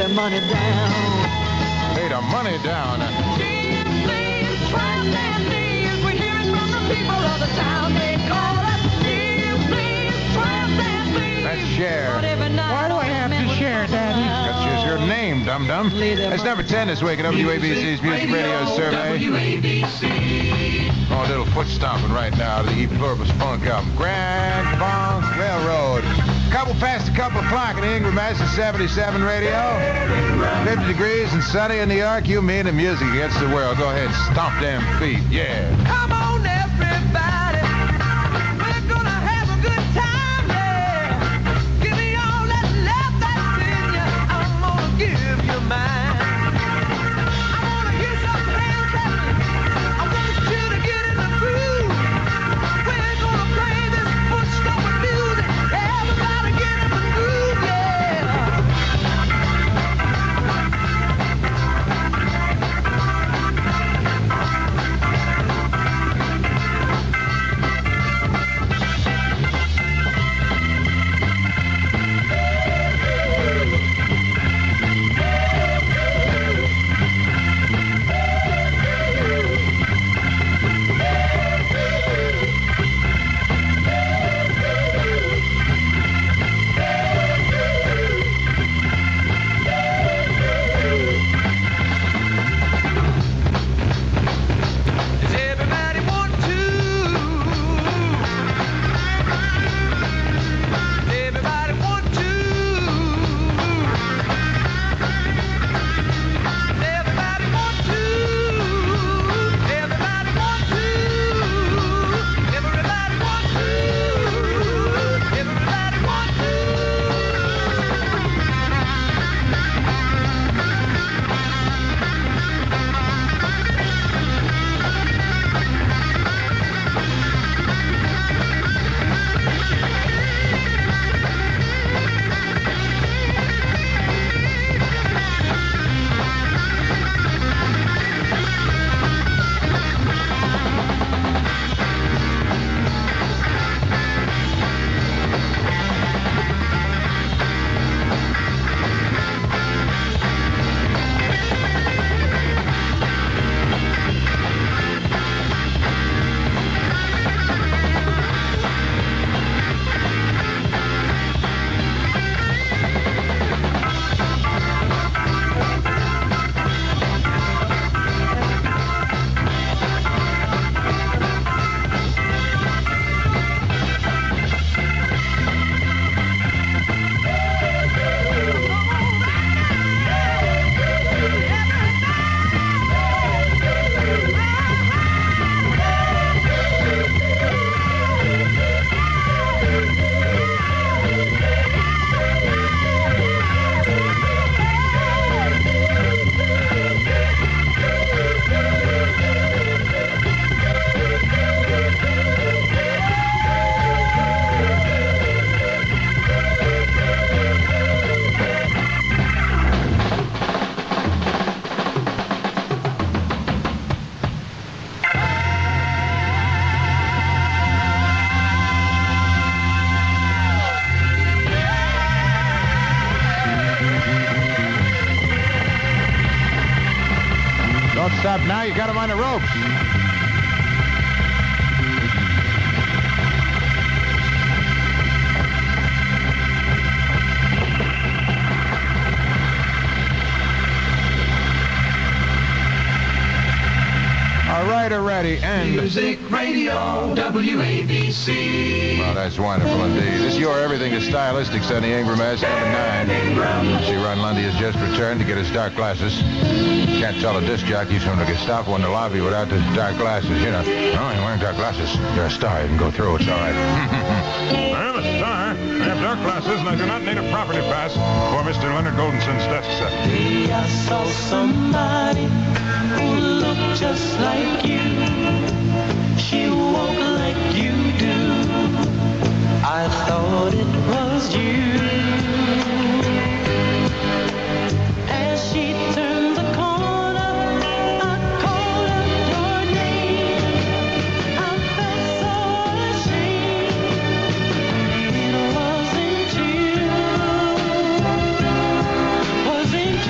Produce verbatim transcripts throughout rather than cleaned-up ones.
their money down. Lay their money down. Please, please, trust and please. We hear it from the people of the town. They call us. Please, please, trust and please. Let's share. Why do I have to share, Daddy? That's just your name, dum-dum. That's number ten this week at W A B C's Music Radio Survey. W A B C. Oh, a little foot stomping right now to the E Pluribus Funk album. Grand Funk Railroad. Couple past a couple o'clock in the Ingram seventy-seven radio. fifty degrees and sunny in New York. You, me, and the music against the world. Go ahead, stomp them feet. Yeah. Come on, everybody. We're gonna have a good time, yeah. Give me all that love that's in you. I'm gonna give you mine. I wanna hear some hands clapping. I want you to get in the groove. We're gonna play this foot-stomping music. Everybody get in the groove, yeah. Does everybody want to? Does everybody want to? Does everybody want to? Everybody want to? Everybody want to? Everybody want to? Don't stop now. You got him on the ropes. All right, already, and... Music Radio, W A B C. Well, that's wonderful indeed. This Your Everything is Stylistic, Sonny Ingram, S number nine. See, Ron Lundy has just returned to get his dark glasses. Can't tell a disc jockey from the Gestapo in the lobby without the dark glasses, you know. Oh, you're wearing dark glasses. You're a star. You can go through. It's all right. I'm a star. I have dark glasses, and I do not need a property pass for Mister Leonard Goldenson's desk set. Hey, I saw somebody who looked just like you. She walked like you do. I thought it was you. As she turned the corner, I called out your name. I felt so ashamed. It wasn't you. Wasn't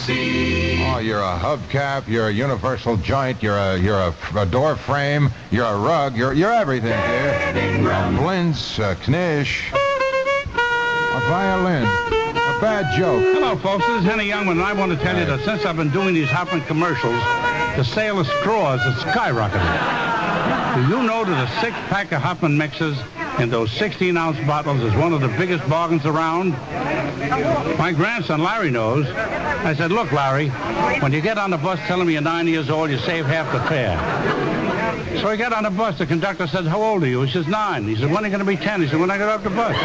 C. Oh, you're a hubcap, you're a universal joint, you're a you're a, a door frame, you're a rug, you're you're everything, dear. A blintz, a knish, a violin, a bad joke. Hello, folks. This is Henny Youngman, and I want to tell you that since I've been doing these Hoffman commercials, the sale of straws has skyrocketed. Do you know that a six-pack of Hoffman mixers in those sixteen-ounce bottles is one of the biggest bargains around? My grandson, Larry, knows. I said, look, Larry, when you get on the bus telling me you're nine years old, you save half the fare. So he got on the bus. The conductor said, how old are you? He says, nine. He said, when are you going to be ten? He said, when I get off the bus.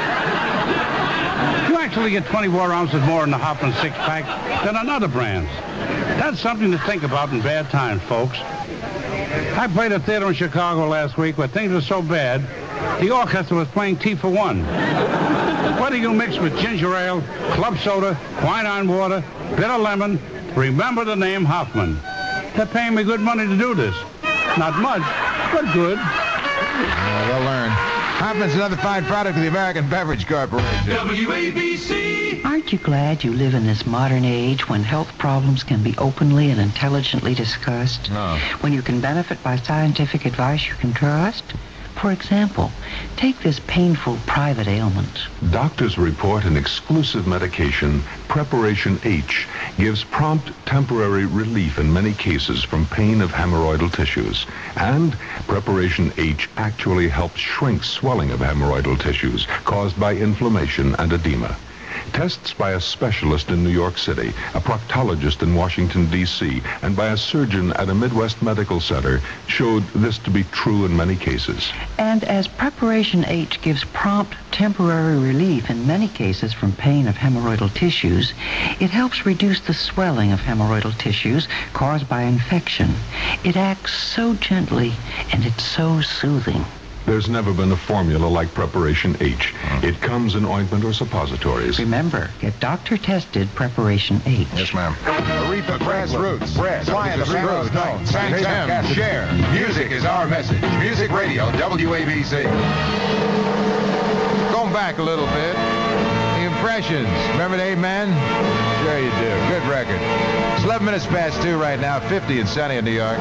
You actually get twenty-four ounces more in the Hoffman six-pack than on other brands. That's something to think about in bad times, folks. I played a theater in Chicago last week where things were so bad, the orchestra was playing Tea for One. Whether you mix with ginger ale, club soda, quinine water, bitter lemon, remember the name Hoffman. They're paying me good money to do this. Not much, but good. Yeah, they'll learn. Hoffman's another fine product of the American Beverage Corporation. W A B C. Aren't you glad you live in this modern age when health problems can be openly and intelligently discussed? No. When you can benefit by scientific advice you can trust? For example, take this painful private ailment. Doctors report an exclusive medication, Preparation H, gives prompt temporary relief in many cases from pain of hemorrhoidal tissues. And Preparation H actually helps shrink swelling of hemorrhoidal tissues caused by inflammation and edema. Tests by a specialist in New York City, a proctologist in Washington, D C, and by a surgeon at a Midwest medical center showed this to be true in many cases. And as Preparation H gives prompt temporary relief in many cases from pain of hemorrhoidal tissues, it helps reduce the swelling of hemorrhoidal tissues caused by infection. It acts so gently, and it's so soothing. There's never been a formula like Preparation H. It comes in ointment or suppositories. Remember, get doctor-tested Preparation H. Yes, ma'am. Aretha Grassroots. Bread. Flying the Heroes Night. Sang Share. Music is our message. Music Radio, W A B C. Going back a little bit. The Impressions. Remember the Amen? Sure you do. Good record. It's eleven minutes past two right now. fifty and sunny in New York.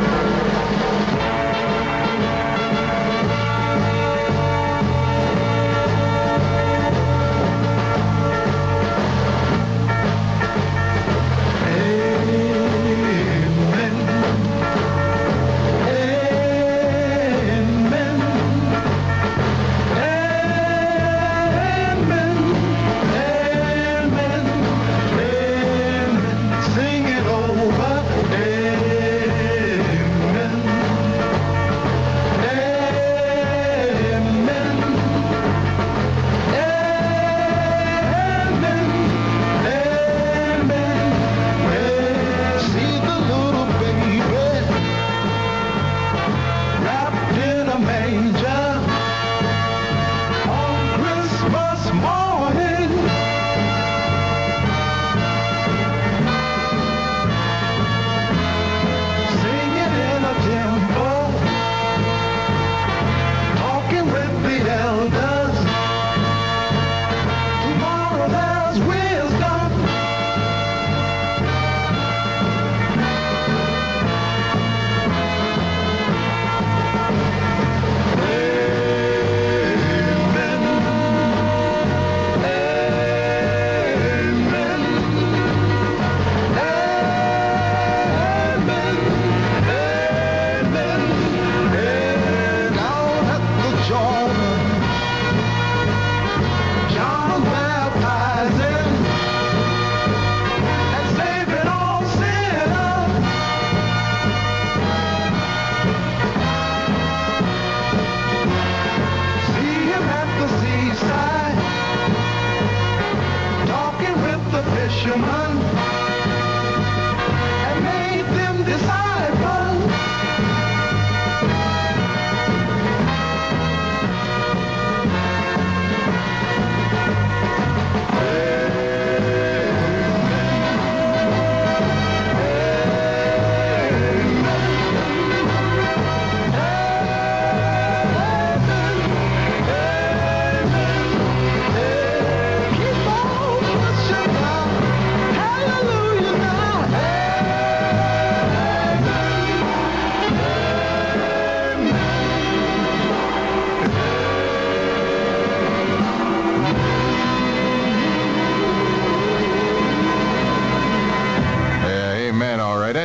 Keep on pushing on.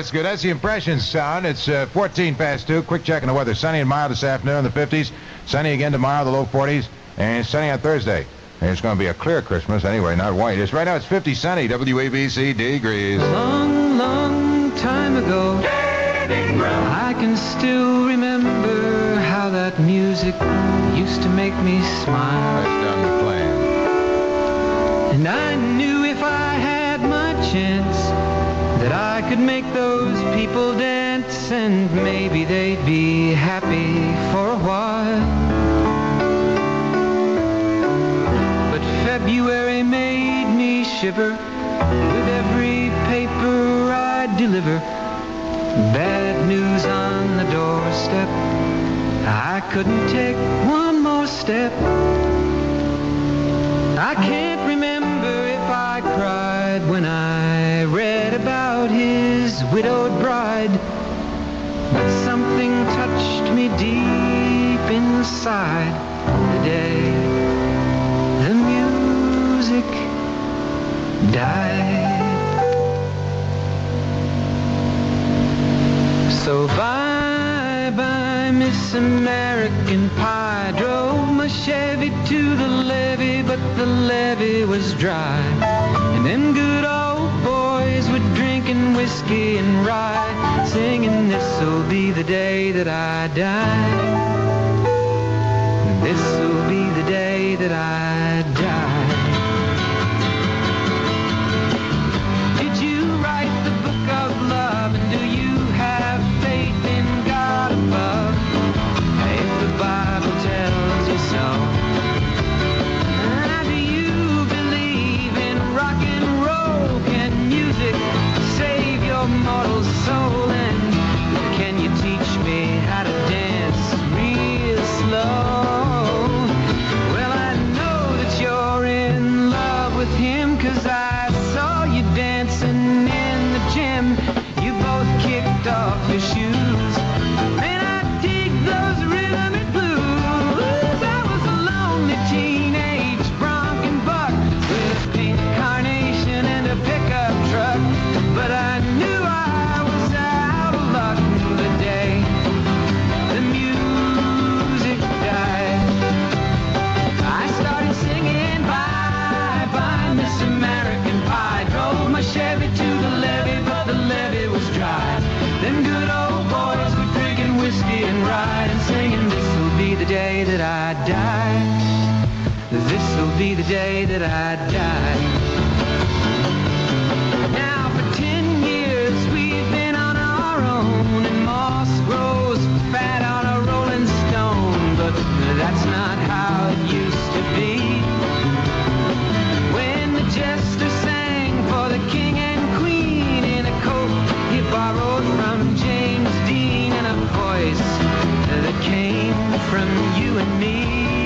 that's good. That's the impressions sound. It's uh, fourteen past two. Quick check on the weather. Sunny and mild this afternoon in the fifties. Sunny again tomorrow, the low forties. And sunny on Thursday. And it's going to be a clear Christmas anyway, not white. It's right now, it's fifty sunny, W A B C degrees. Long, long time ago, I can still remember how that music used to make me smile. That's down the plane. And I knew if I had my chance that I could make those people dance, and maybe they'd be happy for a while. But February made me shiver with every paper I deliver. Bad news on the doorstep. I couldn't take one more step. I can't remember if I cried when I read about his widowed bride, but something touched me deep inside the day the music died. So bye bye Miss American Pie. Drove my Chevy to the levee, but the levee was dry. And them good old boys were drinking whiskey and rye, singing this'll be the day that I die. This'll be the day that I die. Did you write the book of love, and do you have faith in God above? If the Bible tells you so. And do you believe in rock and roll? Can music save your mortal soul? And can you teach me how to dance real slow? Well, I know that you're in love with him, 'cause I saw you dancing in the gym. You both kicked off your shoes. Man, I dig those rhythm and blues. I was a lonely teenage bronc buck with a pink carnation and a pickup truck. But I knew I was out of luck the day the music died. I started singing bye bye Miss American Pie. Drove my Chevy to the levee, but the levee was dry. Them good old boys were drinking whiskey and rye, and singing this'll be the day that I die. This'll be the day that I die. Now for ten years we've been on our own, and moss grows fat on a rolling stone. But that's not how it used to be. When the jester sang for the king and queen in a coat he borrowed from James Dean, and a voice that came from you and me.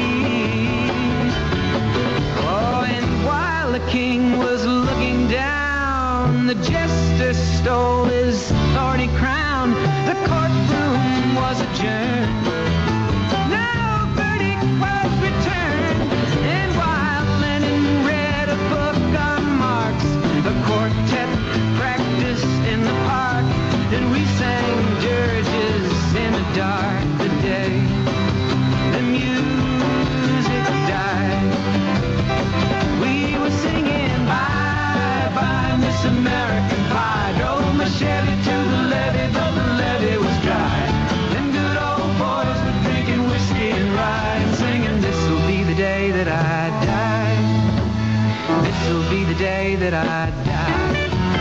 Oh, and while the king was looking down, the jester stole his thorny crown. The courtroom was adjourned. No verdict was returned. And while Lennon read a book on Marx, the quartet practiced in the park, and we sang dirges in the dark the day the music died. We were singing bye bye Miss American Pie. Drove my Chevy to the levee, but the levee was dry. Them good old boys were drinking whiskey and rye, and singing this'll be the day that I die. This'll be the day that I die.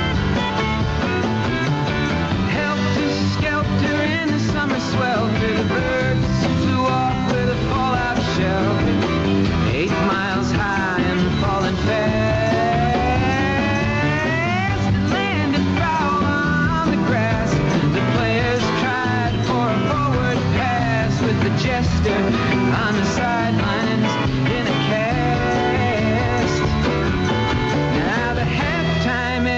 Helter-skelter in the summer swelter, the birds flew off with a fallout shelter. Eight miles high and falling fast, landed foul on the grass. The players tried for a forward pass, with the jester on the sidelines in a cast. Now the halftime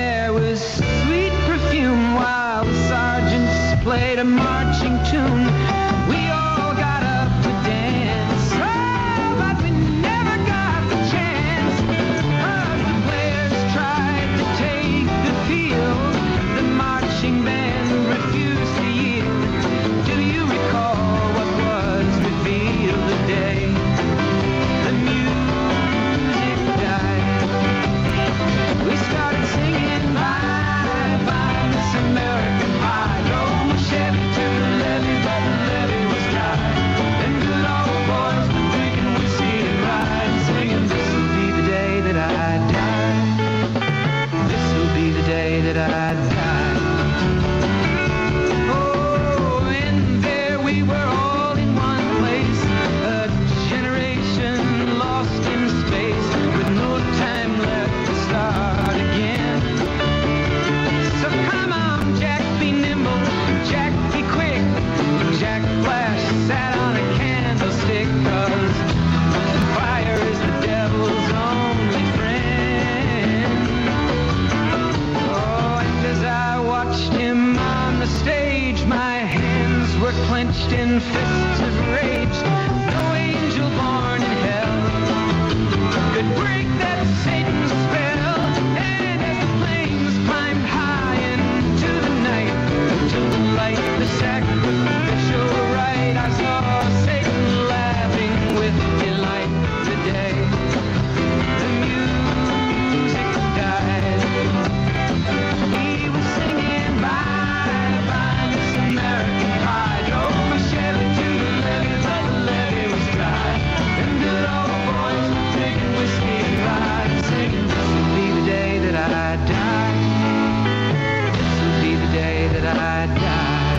clenched in fists of rage. No angel born in hell could break that Satan's spell. And as the flames climbed high into the night, to the light, the sacrificial rite, I saw Satan laughing with delight today. The music died. He was singing bye, bye, Miss American Pie. Drove my Chevy to the levee, but the levee was dry. Them good old boys were drinking whiskey and rye, singing, this will be the day that I die. This will be the day that I die.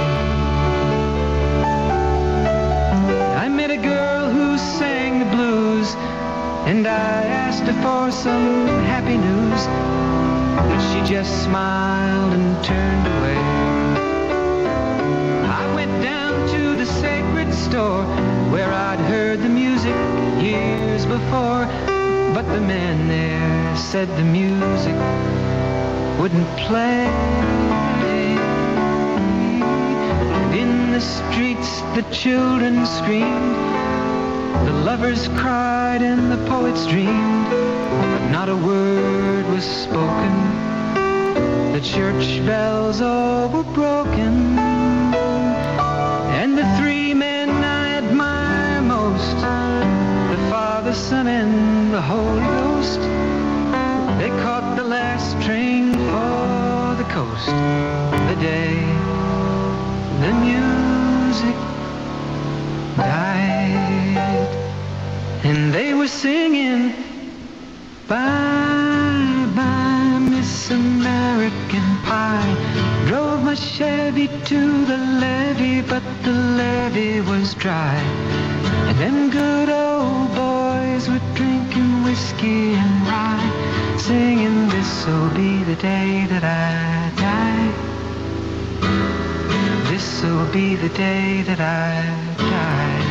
I met a girl who sang the blues, and I asked her for some happy news, but she just smiled and turned away. I went down to the sacred store where I'd heard the music years before, but the man there said the music wouldn't play. And in the streets the children screamed, the lovers cried and the poets dreamed, but not a word was spoken. The church bells all were broken. And the three men I admire most, the Father, Son, and the Holy Ghost, they caught the last train for the coast. The day the music died, and they were singing bye, bye, Miss American Pie. Drove my Chevy to the levee, but the levee was dry. And them good old boys were drinking whiskey and rye, singing, this'll be the day that I die. This'll be the day that I die.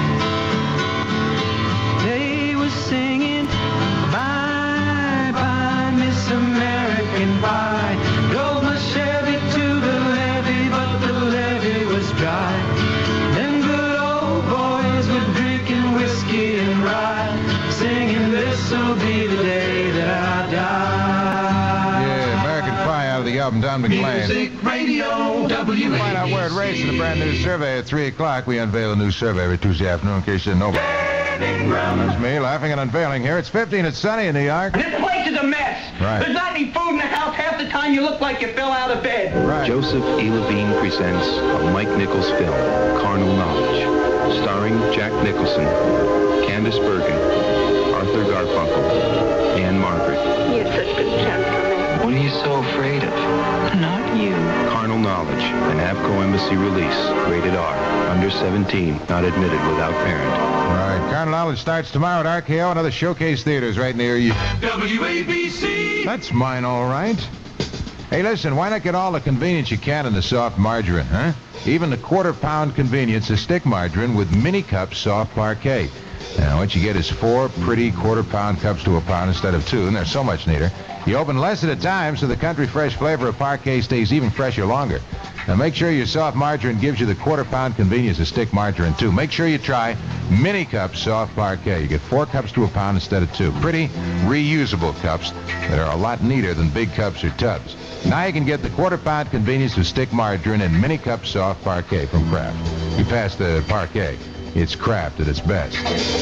They were singing bye, bye, Miss American Pie. Drove my Chevy to the levee, but the levee was dry. Them good old boys were drinking whiskey and rye, singing, this'll be the day that I die. Yeah, American Pie out of the album Don McLean. Music Radio, W A B C. Find out where it rates in the brand new survey at three o'clock. We unveil a new survey every Tuesday afternoon in case you didn't know about it. It's me laughing and unveiling here. It's fifteen. It's sunny in New York. This place is a mess. Right. There's not any food in the house. Half the time you look like you fell out of bed. Right. Joseph E. Levine presents a Mike Nichols film, Carnal Knowledge, starring Jack Nicholson, Candice Bergen, Arthur Garfunkel, Anne Margaret. You're such a gentleman. What are you so afraid of? Not you. Carnal Knowledge, an ABCO Embassy release, rated R, under seventeen, not admitted without parent. All right. Carnal Knowledge starts tomorrow at R K O and other showcase theaters right near you. W A B C. That's mine, all right. Hey, listen, why not get all the convenience you can in the soft margarine, huh? Even the quarter-pound convenience of stick margarine with mini cups soft parquet. Now, what you get is four pretty quarter-pound cups to a pound instead of two, and they're so much neater. You open less at a time, so the country fresh flavor of parquet stays even fresher longer. Now, make sure your soft margarine gives you the quarter-pound convenience of stick margarine, too. Make sure you try mini cups soft parquet. You get four cups to a pound instead of two. Pretty, reusable cups that are a lot neater than big cups or tubs. Now you can get the quarter-pound convenience of stick margarine and mini cups soft parquet from Kraft. You pass the parquet. It's Kraft at its best.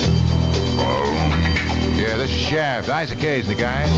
Yeah, this is Shaft. Isaac Hayes, the guy.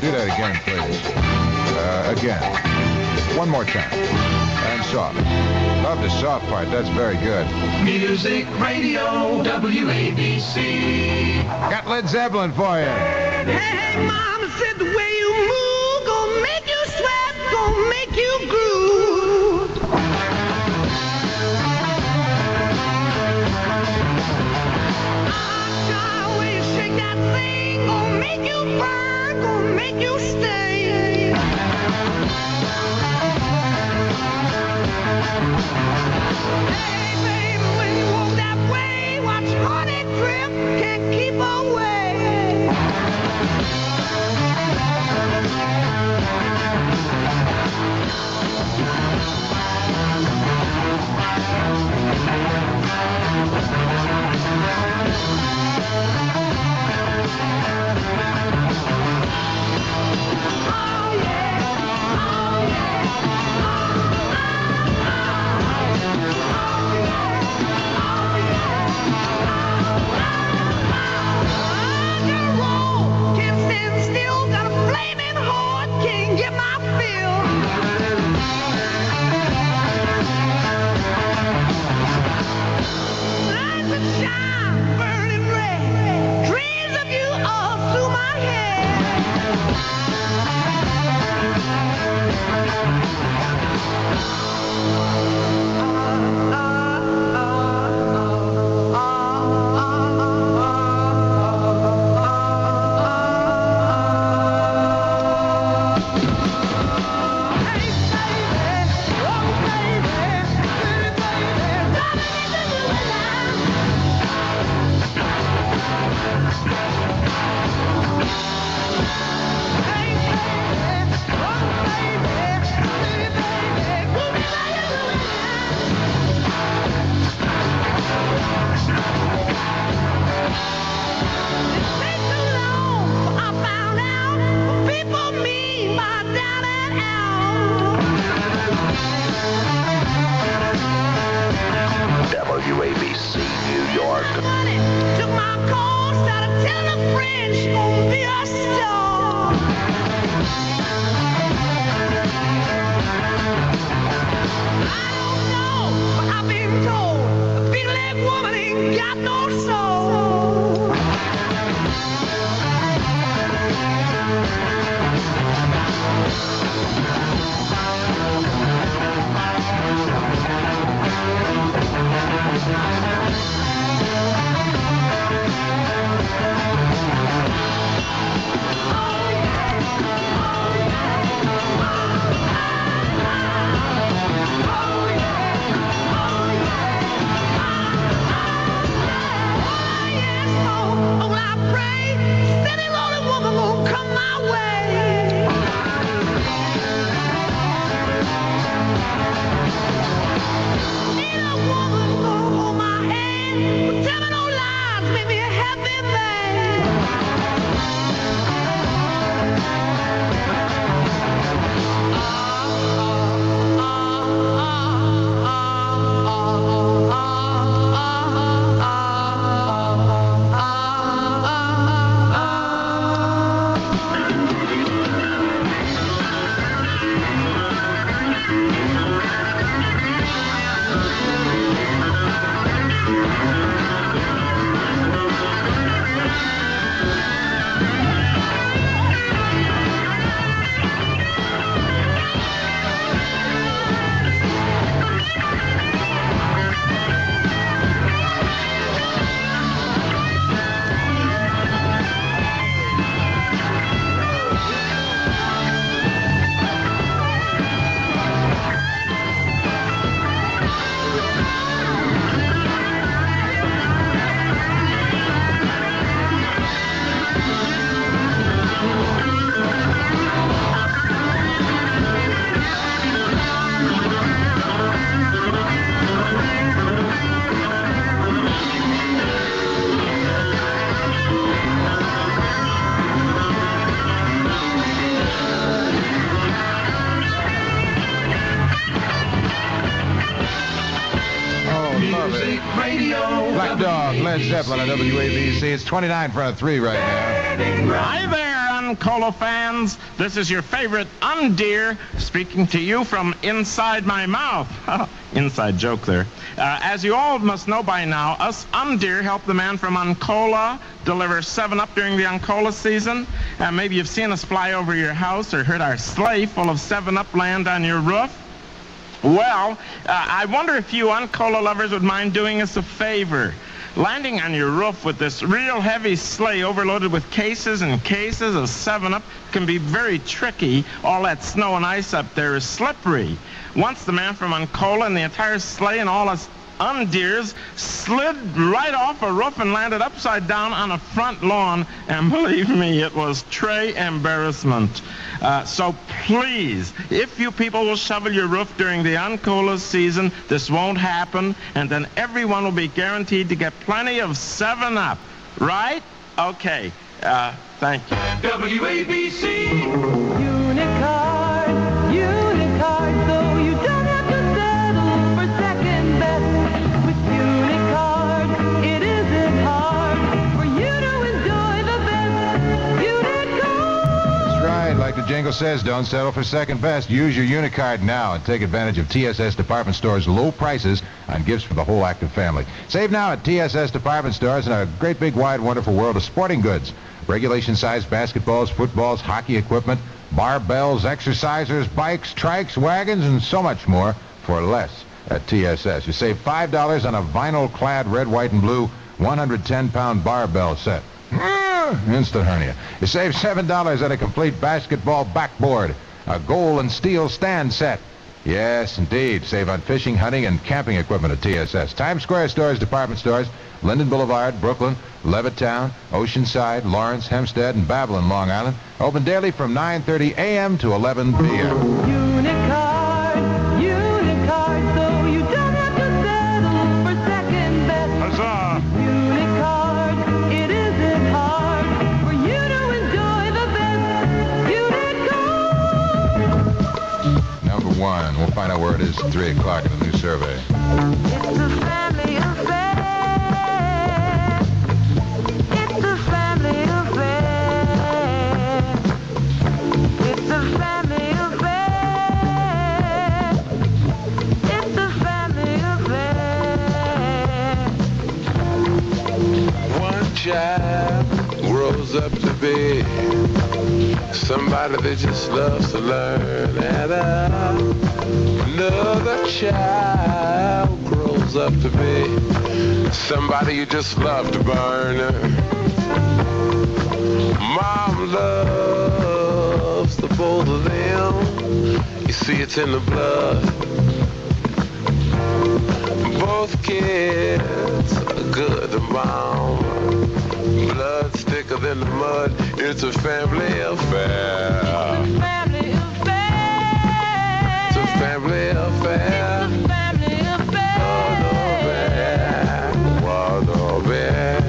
Do that again, please. Uh, again. One more time. And soft. Love the soft part. That's very good. Music Radio, W A B C. Got Led Zeppelin for you. Hey, hey, Mama said the way you move gonna make you sweat, gonna make you groove. Ah, child, the way you shake that thing gonna make you burn, gonna make you stay. Hey, baby, when you walk that way, watch honey drip, can't keep away. W A B C, New York. Took my call, started telling a friend she's gonna be a star. I don't know, but I've been told a big-leg woman ain't got no soul. Led Zeppelin on W A B C. It's twenty-nine in front of three right now. Hi there, Uncola fans. This is your favorite Undeer speaking to you from inside my mouth. Inside joke there. Uh, as you all must know by now, us Undeer help the man from Uncola deliver seven up during the Uncola season. Uh, maybe you've seen us fly over your house or heard our sleigh full of seven up land on your roof. Well, uh, I wonder if you Uncola lovers would mind doing us a favor. Landing on your roof with this real heavy sleigh overloaded with cases and cases of seven up can be very tricky. All that snow and ice up there is slippery. Once the man from Uncola and the entire sleigh and all us Undeers slid right off a roof and landed upside down on a front lawn, and believe me, it was très embarrassment. Uh, so please, if you people will shovel your roof during the Uncola season, this won't happen, and then everyone will be guaranteed to get plenty of seven up. Right? Okay. Uh, thank you. W A B C. Unicard, Unicard, so you don't have to settle for second best. With Unicard, it isn't hard for you to enjoy the best. Unicard. That's right. Like the jingle says, don't settle for second best. Use your Unicard now and take advantage of T S S Department Store's low prices on gifts for the whole active family. Save now at T S S Department Stores in a great big wide wonderful world of sporting goods. Regulation-sized basketballs, footballs, hockey equipment, barbells, exercisers, bikes, trikes, wagons, and so much more for less at T S S. You save five dollars on a vinyl-clad red, white, and blue one hundred ten pound barbell set. Instant hernia. You save seven dollars on a complete basketball backboard, a gold and steel stand set. Yes, indeed. Save on fishing, hunting, and camping equipment at T S S. Times Square stores, department stores, Linden Boulevard, Brooklyn, Levittown, Oceanside, Lawrence, Hempstead, and Babylon, Long Island. Open daily from nine thirty a m to eleven p m Unicard, Unicard, so you don't have to settle for second best. Huzzah! Unicard, it isn't hard for you to enjoy the best. Unicard. Number one. We'll find out where it is at three o'clock in the new survey. It's a family affair. It's a family affair. It's a family affair. It's a family affair. One child grows up to be somebody that just loves to learn, and another child grows up to be somebody you just love to burn. Mom loves the both of them. You see, it's in the blood. Both kids are good to mom. Blood's thicker than the mud. It's a family affair. It's a family affair. It's a family affair. It's a family affair. Oh, no, man. Oh, no, man.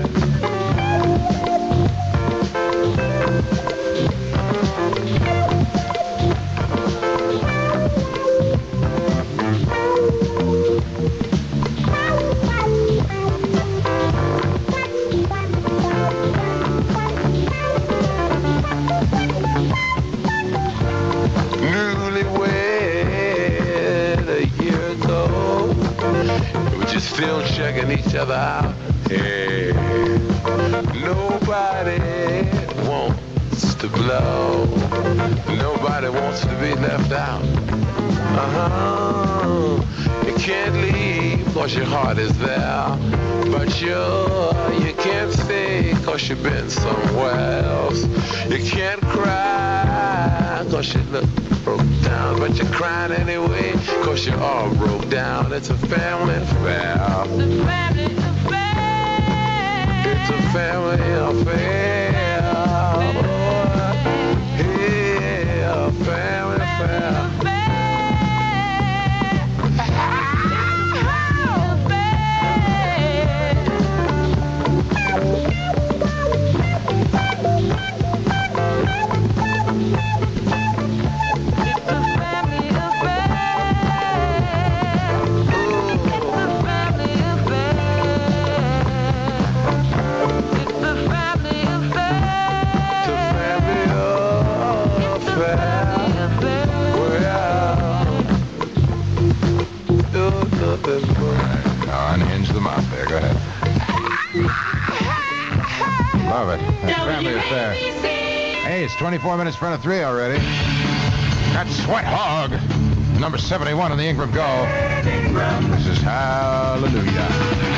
Still checking each other out. Hey, nobody wants to blow. Nobody wants to be left out. Uh-huh. You can't leave cause your heart is there. But you, you can't stay cause you've been somewhere else. You can't cry cause you look broke down, but you're crying anyway, cause you're all broke down. It's a family affair. It's a family affair. It's a family affair. Oh, yeah, a family affair. Family Love it. That family affair. Hey, it's twenty-four minutes front of three already. That's Sweat Hog, number seventy-one on the Ingram Go. This is Hallelujah.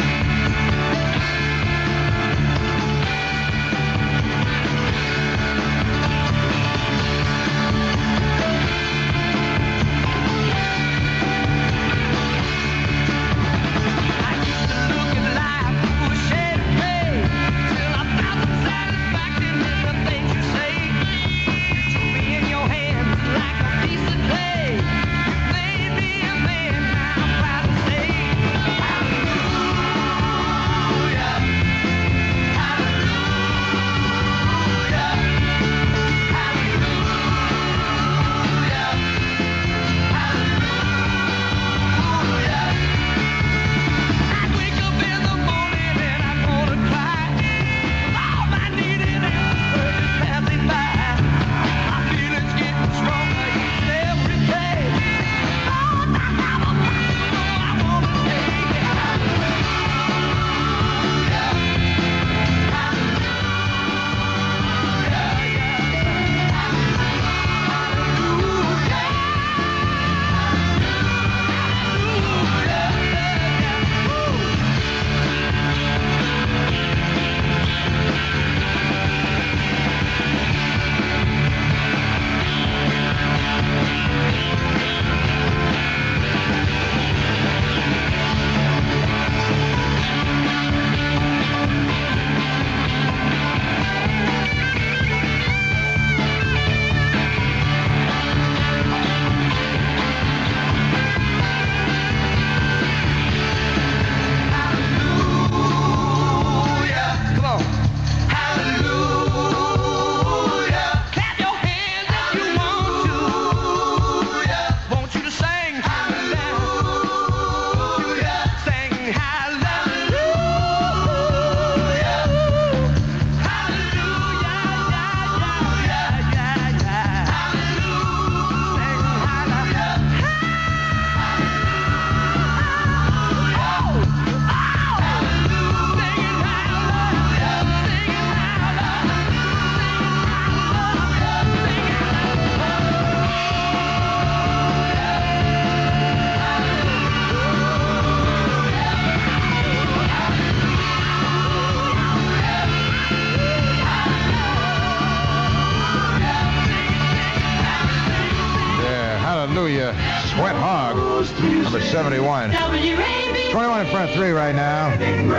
Hallelujah, Sweat Hog, number seventy-one. twenty-one in front of three right now.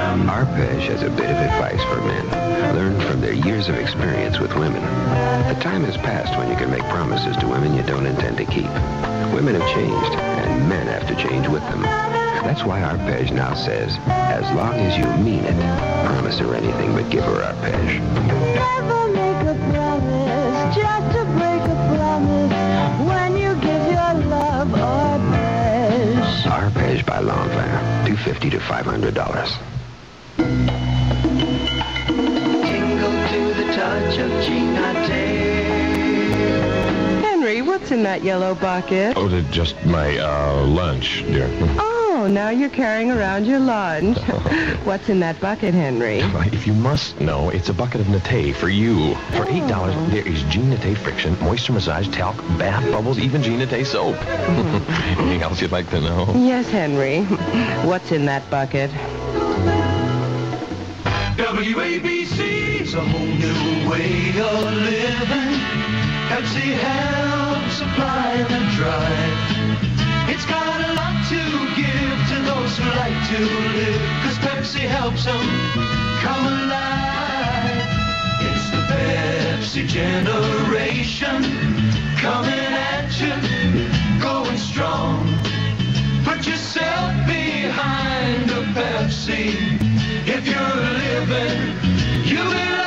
Arpege has a bit of advice for men, learned from their years of experience with women. The time has passed when you can make promises to women you don't intend to keep. Women have changed, and men have to change with them. That's why Arpege now says, as long as you mean it, promise her anything but give her Arpege. Never make a promise, just to break a promise. When you give your love Arpege. Arpege by L'Envers, two hundred fifty dollars to five hundred dollars. Tingle to the touch of Ginate. Henry, what's in that yellow bucket? Oh, to just my uh, lunch, dear. Oh, now you're carrying around your lunch. What's in that bucket, Henry? If you must know, it's a bucket of Nate for you. For eight dollars, oh. There is G-Nate Friction, Moisture Massage, Talc, Bath Bubbles, even G-Nate Soap. Mm-hmm. Anything else you'd like to know? Yes, Henry. What's in that bucket? W A B C is a whole new way of living. Pepsi helps supply the drive. It's got a lot to give to those who like to live, 'cause Pepsi helps them come alive. It's the Pepsi generation coming at you, going strong. Put yourself behind a Pepsi. If you're living, you belong.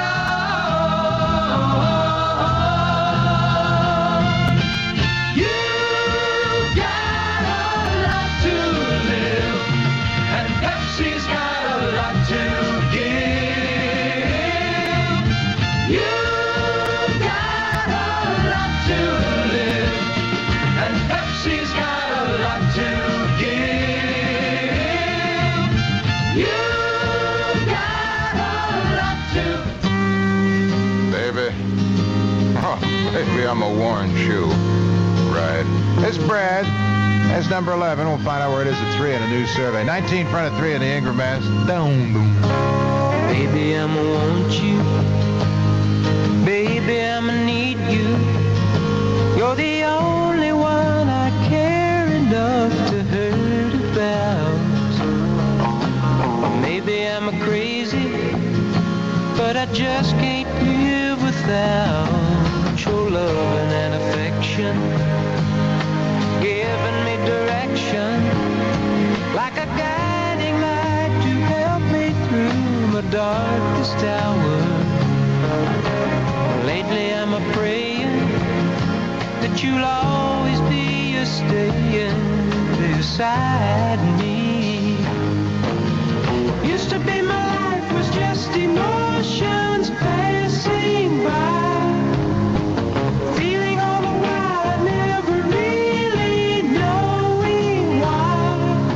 Maybe I'm a worn shoe. Right. It's Brad. That's number eleven. We'll find out where it is at three in a new survey. nineteen in front of three in the Ingram mass. Down, boom. Baby, I'ma want you. Baby, I'ma need you. You're the only one I care enough to hurt about. Maybe I'm a crazy, but I just can't live without your loving and affection, giving me direction like a guiding light to help me through my darkest hour. Lately I'm a praying that you'll always be a staying beside me. Used to be my life was just emotions passing by, feeling all the while never really knowing why.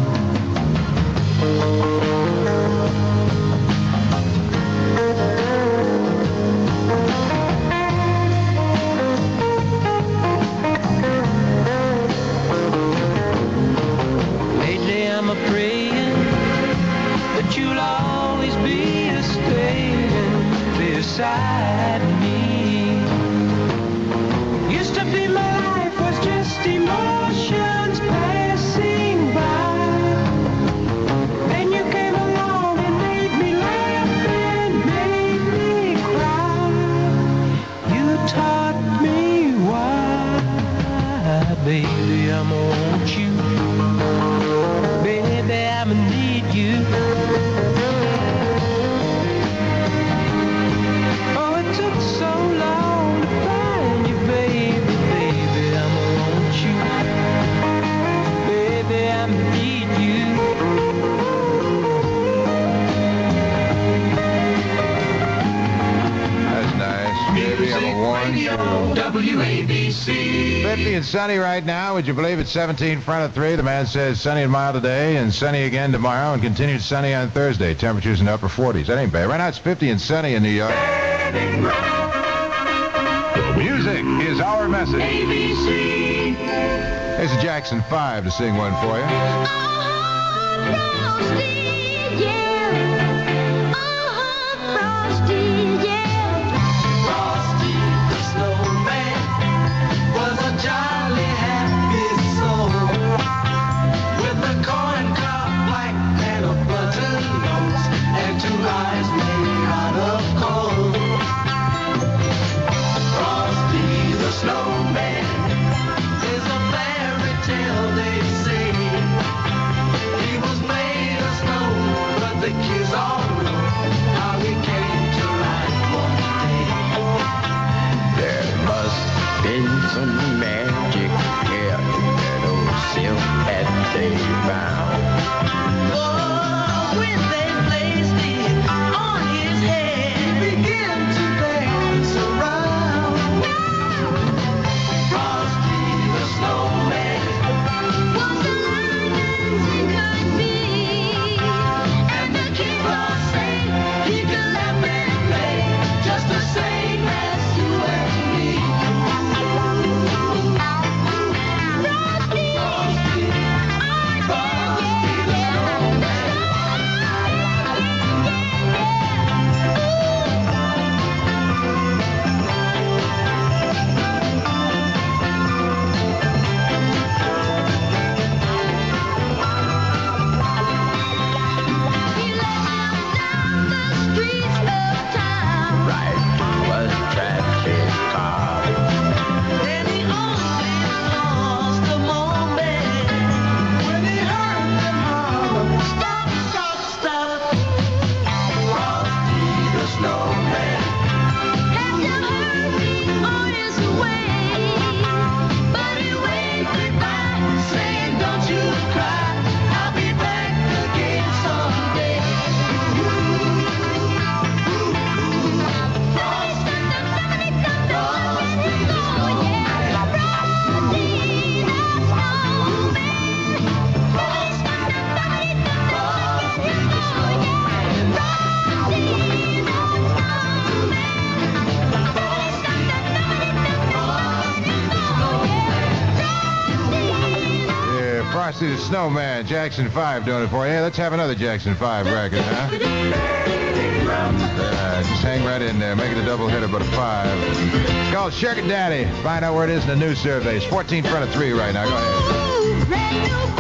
Lately I'm a praying that you'll always be a staying beside me. Used to be my life was just emotions passing by. Then you came along and made me laugh and made me cry. You taught me why. Baby, I'ma want you. Baby, I'ma need you. Oh, it took so long to find you, baby, baby, I'ma want you. Baby, I'ma need you. That's nice. Maybe I'm a worn shoe. W A B C. fifty and sunny right now. Would you believe it's seventeen in front of three? The man says sunny and mild today and sunny again tomorrow and continued sunny on Thursday. Temperatures in the upper forties. That ain't bad. Right now it's fifty and sunny in New York. Music is our message. A B C. Here's a Jackson five to sing one for you. Frosty the snowman was a jolly happy soul with a corn cob pipe and a button nose and two eyes made out of coal. Frosty the snowman is a fairy tale, they say. He was made of snow Frosty the Snowman, Jackson five doing it for you. Hey, let's have another Jackson five record, huh? Uh, just hang right in there. Make it a double hitter, but a five. It's called Sugar Daddy. Find out where it is in the news surveys. fourteen front of three right now. Go ahead.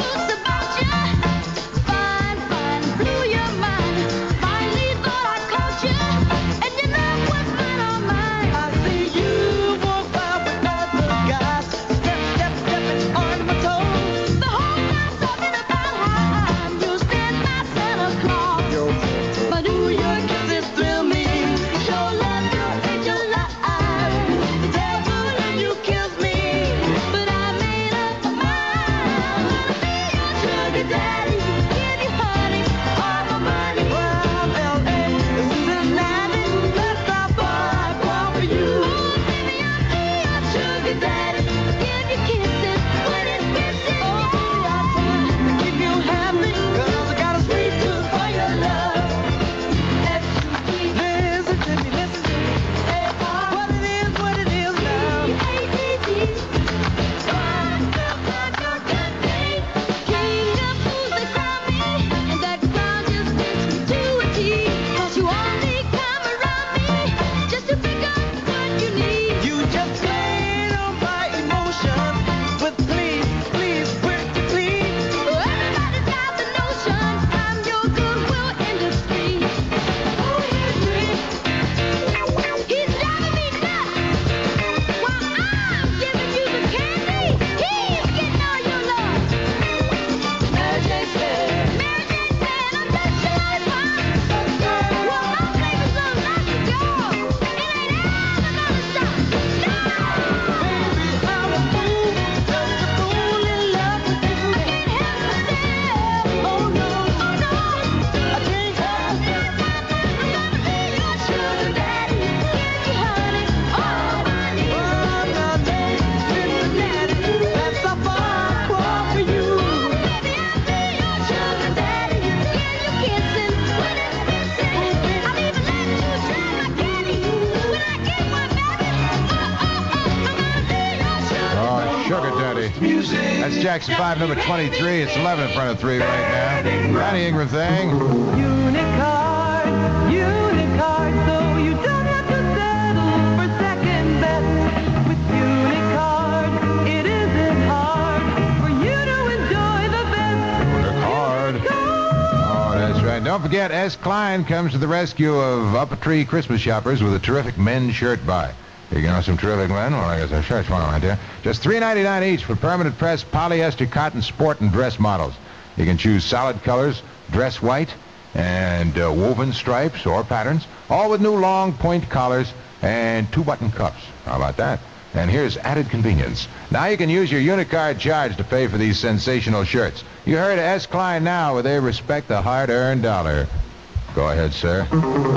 That's Jackson five, number twenty-three. It's eleven in front of three right now. Johnny Ingram thing. Unicard, Unicard, so you don't have to settle for second best. With Unicard, it isn't hard for you to enjoy the best. Work hard. Oh, that's right. Don't forget, S. Klein comes to the rescue of Upper Tree Christmas shoppers with a terrific men's shirt buy. You know some terrific men? Well, I guess a shirt's one right there. Just three ninety-nine each for permanent press polyester cotton sport and dress models. You can choose solid colors, dress white, and uh, woven stripes or patterns, all with new long point collars and two-button cuffs. How about that? And here's added convenience. Now you can use your Unicard charge to pay for these sensational shirts. You heard of S. Klein now, where they respect the hard-earned dollar. Go ahead, sir.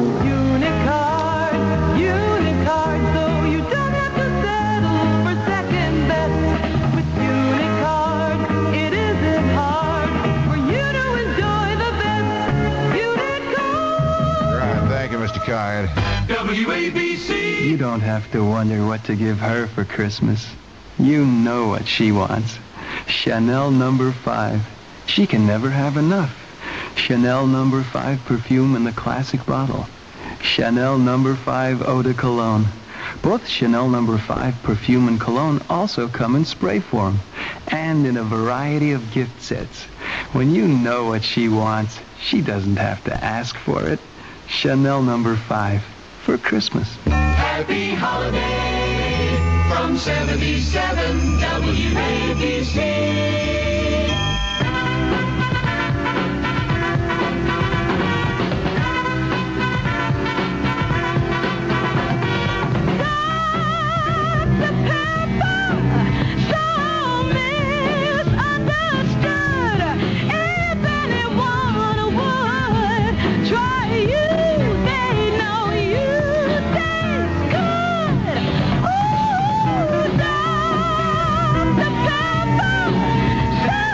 Unicard, Unicard, so you don't have to settle for second best. With Unicard, it isn't hard for you to enjoy the best. Unicard. Right, thank you, Mister Card. W A B C. You don't have to wonder what to give her for Christmas. You know what she wants. Chanel number five. She can never have enough. Chanel number five perfume in the classic bottle. Chanel number five eau de cologne. Both Chanel number five perfume and cologne also come in spray form and in a variety of gift sets. When you know what she wants, she doesn't have to ask for it. Chanel number five for Christmas. Happy holiday from seventy-seven W A B C. Ooh,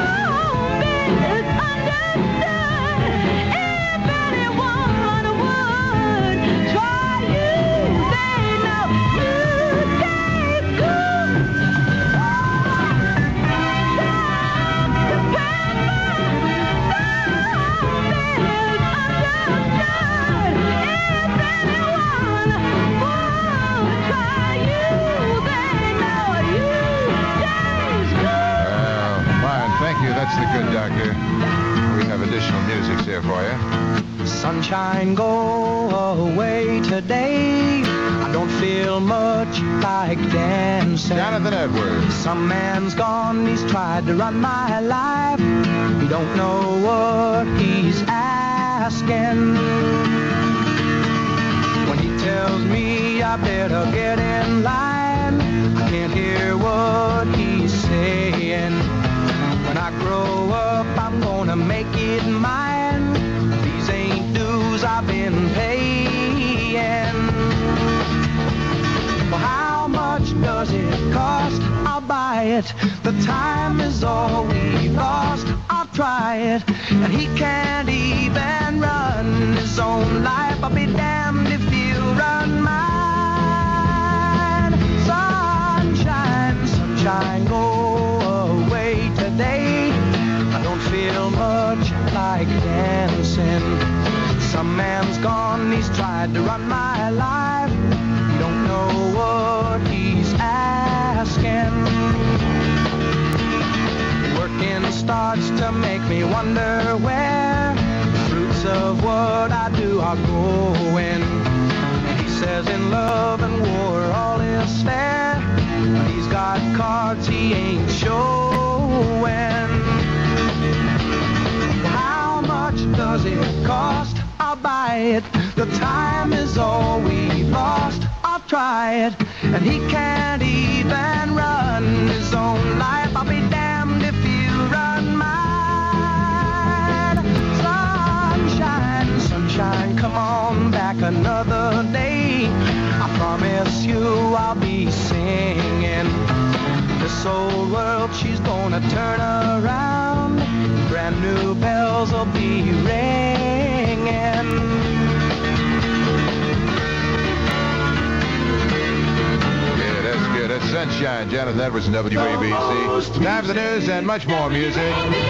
Sunshine, go away today. I don't feel much like dancing. Jonathan Edwards. Some man's gone, he's tried to run my life. He don't know what he's asking. When he tells me I better get in line, I can't hear what he's saying. When I grow up, I'm gonna make it mine. These ain't dues I've been paying. Well, how much does it cost? I'll buy it. The time is all we've lost. I'll try it. And he can't even run his own life. I'll be damned if he'll run mine. Sunshine, sunshine, go away today. I don't feel much like dancing. Some man's gone, he's tried to run my life. You don't know what he's asking. Working starts to make me wonder where the fruits of what I do are going. He says in love and war all is fair, but he's got cards he ain't showing. How much does it cost? I'll buy it. The time is all we've lost. I'll try it. And he can't even run his own life. I'll be damned if he'll run mine. Sunshine, sunshine, come on back another day. I promise you I'll be singing. This old world, she's gonna turn around. Brand new bells will be ringing. Yeah, that's good. That's Sunshine. Jonathan Edwards, W A B C. Time for the news and much more music.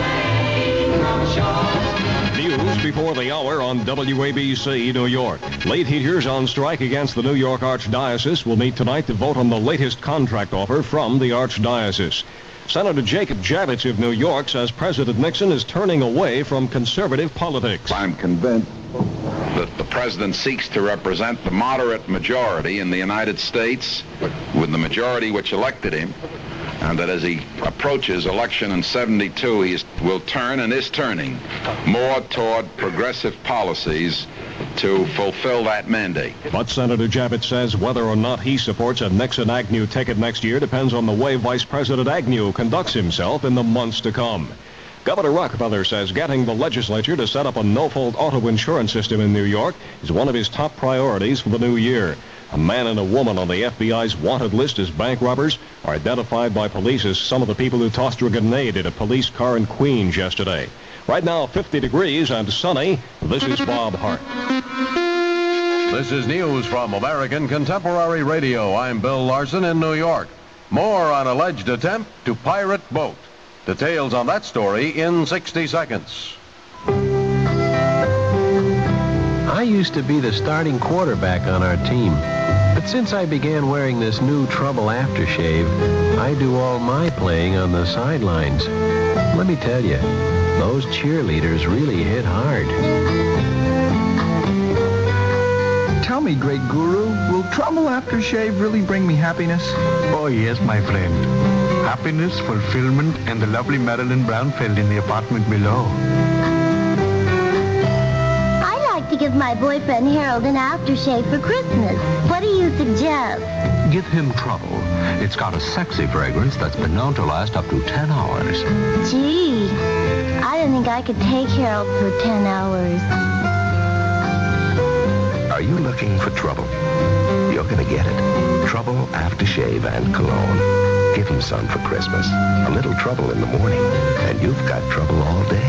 News before the hour on W A B C New York. Late heaters on strike against the New York Archdiocese will meet tonight to vote on the latest contract offer from the Archdiocese. Senator Jacob Javits of New York says President Nixon is turning away from conservative politics. I'm convinced that the president seeks to represent the moderate majority in the United States, with the majority which elected him, and that as he approaches election in seventy-two, he is, will turn and is turning more toward progressive policies to fulfill that mandate. But Senator Javits says whether or not he supports a Nixon-Agnew ticket next year depends on the way Vice President Agnew conducts himself in the months to come. Governor Rockefeller says getting the legislature to set up a no-fault auto insurance system in New York is one of his top priorities for the new year. A man and a woman on the F B I's wanted list as bank robbers are identified by police as some of the people who tossed a grenade at a police car in Queens yesterday. Right now, fifty degrees and sunny. This is Bob Hart. This is news from American Contemporary Radio. I'm Bill Larson in New York. More on alleged attempt to pirate boat. Details on that story in sixty seconds. I used to be the starting quarterback on our team. But since I began wearing this new Trouble aftershave, I do all my playing on the sidelines. Let me tell you, those cheerleaders really hit hard. Tell me, great guru, will Trouble aftershave really bring me happiness? Oh, yes, my friend. Happiness, fulfillment, and the lovely Marilyn Brownfeld in the apartment below. I'd like to give my boyfriend Harold an aftershave for Christmas. What do you suggest? Give him Trouble. It's got a sexy fragrance that's been known to last up to ten hours. Gee, I don't think I could take Harold for ten hours. Are you looking for trouble? You're going to get it. Trouble aftershave and cologne. Give him some for Christmas. A little trouble in the morning, and you've got trouble all day.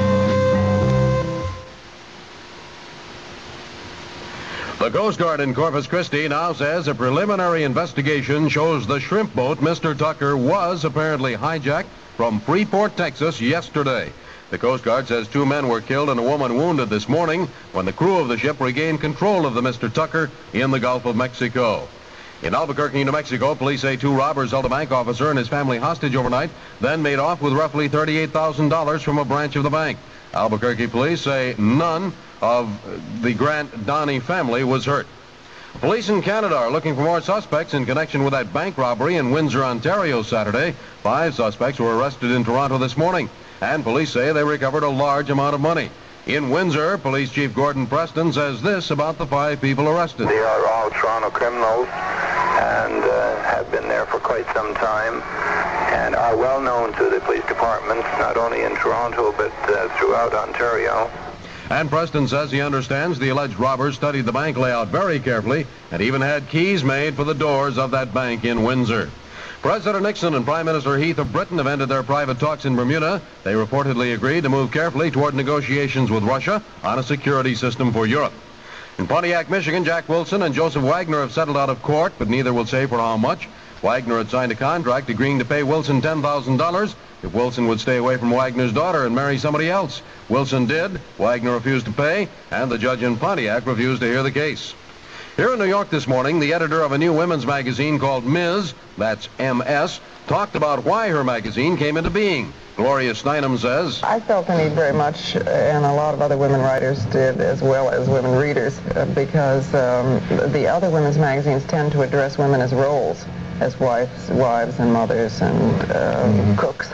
The Coast Guard in Corpus Christi now says a preliminary investigation shows the shrimp boat Mister Tucker was apparently hijacked from Freeport, Texas yesterday. The Coast Guard says two men were killed and a woman wounded this morning when the crew of the ship regained control of the Mister Tucker in the Gulf of Mexico. In Albuquerque, New Mexico, police say two robbers held a bank officer and his family hostage overnight, then made off with roughly thirty-eight thousand dollars from a branch of the bank. Albuquerque police say none of the Grant Donnie family was hurt. Police in Canada are looking for more suspects in connection with that bank robbery in Windsor, Ontario, Saturday. Five suspects were arrested in Toronto this morning, and police say they recovered a large amount of money. In Windsor, Police Chief Gordon Preston says this about the five people arrested. They are all Toronto criminals and uh, have been there for quite some time and are well known to the police departments, not only in Toronto but uh, throughout Ontario. And Preston says he understands the alleged robbers studied the bank layout very carefully and even had keys made for the doors of that bank in Windsor. President Nixon and Prime Minister Heath of Britain have ended their private talks in Bermuda. They reportedly agreed to move carefully toward negotiations with Russia on a security system for Europe. In Pontiac, Michigan, Jack Wilson and Joseph Wagner have settled out of court, but neither will say for how much. Wagner had signed a contract agreeing to pay Wilson ten thousand dollars if Wilson would stay away from Wagner's daughter and marry somebody else. Wilson did. Wagner refused to pay, and the judge in Pontiac refused to hear the case. Here in New York this morning, the editor of a new women's magazine called Miz, that's M S, talked about why her magazine came into being. Gloria Steinem says, I felt the need very much, and a lot of other women writers did, as well as women readers, uh, because um, the other women's magazines tend to address women as roles, as wives, wives and mothers and uh, mm-hmm. cooks.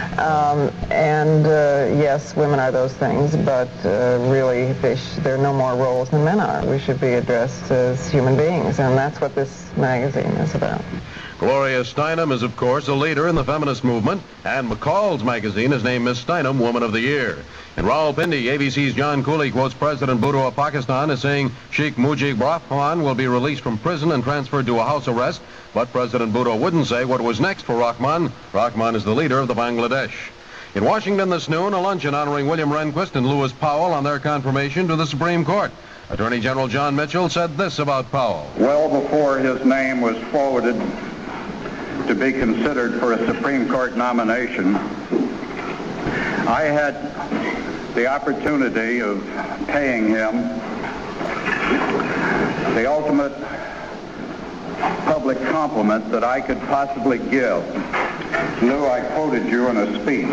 Um, and uh, yes, women are those things, but uh, really they sh- there are no more roles than men are. We should be addressed as human beings, and that's what this magazine is about. Gloria Steinem is, of course, a leader in the feminist movement, and McCall's magazine has named Miss Steinem Woman of the Year. In Rawalpindi, A B C's John Cooley quotes President Bhutto of Pakistan as saying Sheikh Mujib Rahman will be released from prison and transferred to a house arrest, but President Bhutto wouldn't say what was next for Rahman. Rahman is the leader of the Bangladesh. In Washington this noon, a luncheon honoring William Rehnquist and Lewis Powell on their confirmation to the Supreme Court. Attorney General John Mitchell said this about Powell. Well before his name was forwarded to be considered for a Supreme Court nomination, I had the opportunity of paying him the ultimate public compliment that I could possibly give. Lou, I quoted you in a speech.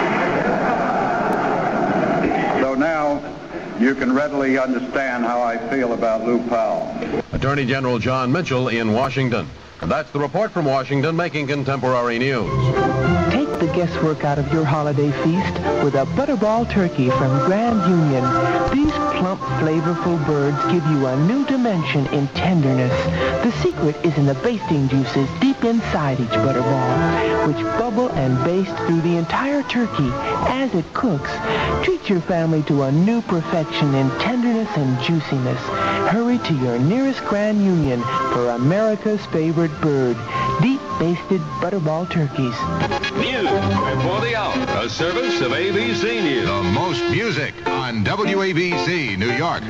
So now you can readily understand how I feel about Lou Powell. Attorney General John Mitchell in Washington. And that's the report from Washington, making contemporary news. Take the guesswork out of your holiday feast with a Butterball turkey from Grand Union. These plump, flavorful birds give you a new dimension in tenderness. The secret is in the basting juices deep inside each Butterball, which bubble and baste through the entire turkey as it cooks. Treat your family to a new perfection in tenderness and juiciness. Hurry to your nearest Grand Union for America's favorite bird, deep-basted Butterball turkeys. News before the hour. A service of A B C News. The most music on W A B C, New York.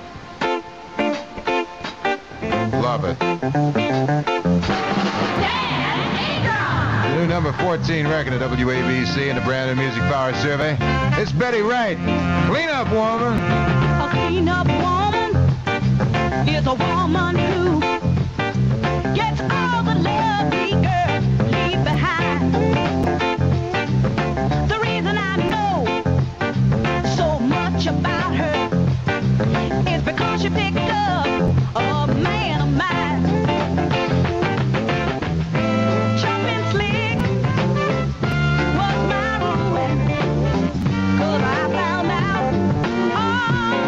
Love it. The new number fourteen record at W A B C in the brand new Music Power Survey. It's Betty Wright. Clean up, woman. A clean up woman is a woman who gets all the love the earth leaves behind. The reason I know so much about her is because she picked up a man of mine. Jumping slick was my ruin, 'cause I found out all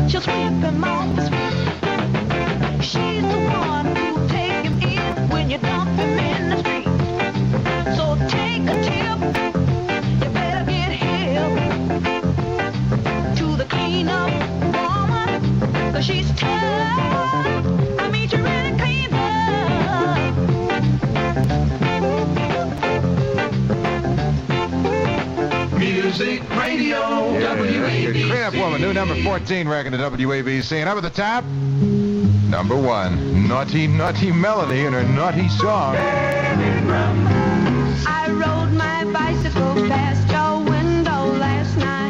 she'll sweep him off his feet. She's the one who'll take him in when you dump him in the street. So take a tip, you better get hip to the clean-up woman, 'cause she's tough. I mean, she really cleans up. Music Radio, Yeah, W A B C. Clean Up Woman, new number fourteen record at W A B C. And up at the top, number one, Naughty, Naughty Melody and her naughty song. I rode my bicycle past your window last night.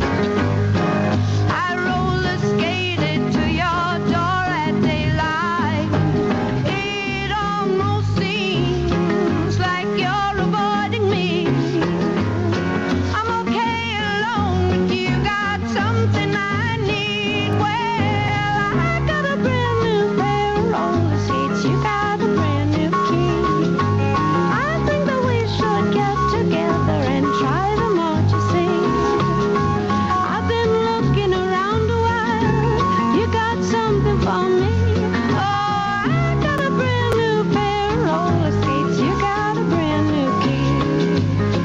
I roller skated to your door at daylight. It almost seems like you're avoiding me. I'm okay alone, but you got something I need. Well, I got a brand new pair of roller skates. You got a brand new key. I think that we should get together and try them out, you see. I've been looking around a while. You got something for me. Oh, I got a brand new pair of roller skates. You got a brand new key.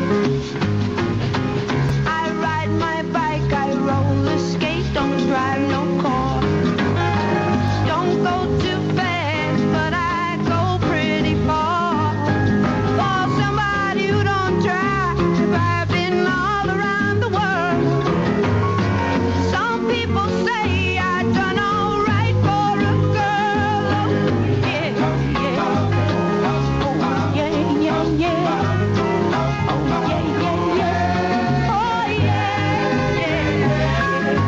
I ride my bike, I roller skate, don't drive no car. Don't go too fast, but I go pretty far. For somebody who don't drive, I've been all around the world. Some people say I done all right for a girl. Oh, yeah, yeah. Oh, yeah, yeah, yeah. Oh, yeah, yeah, yeah. Oh, yeah, yeah.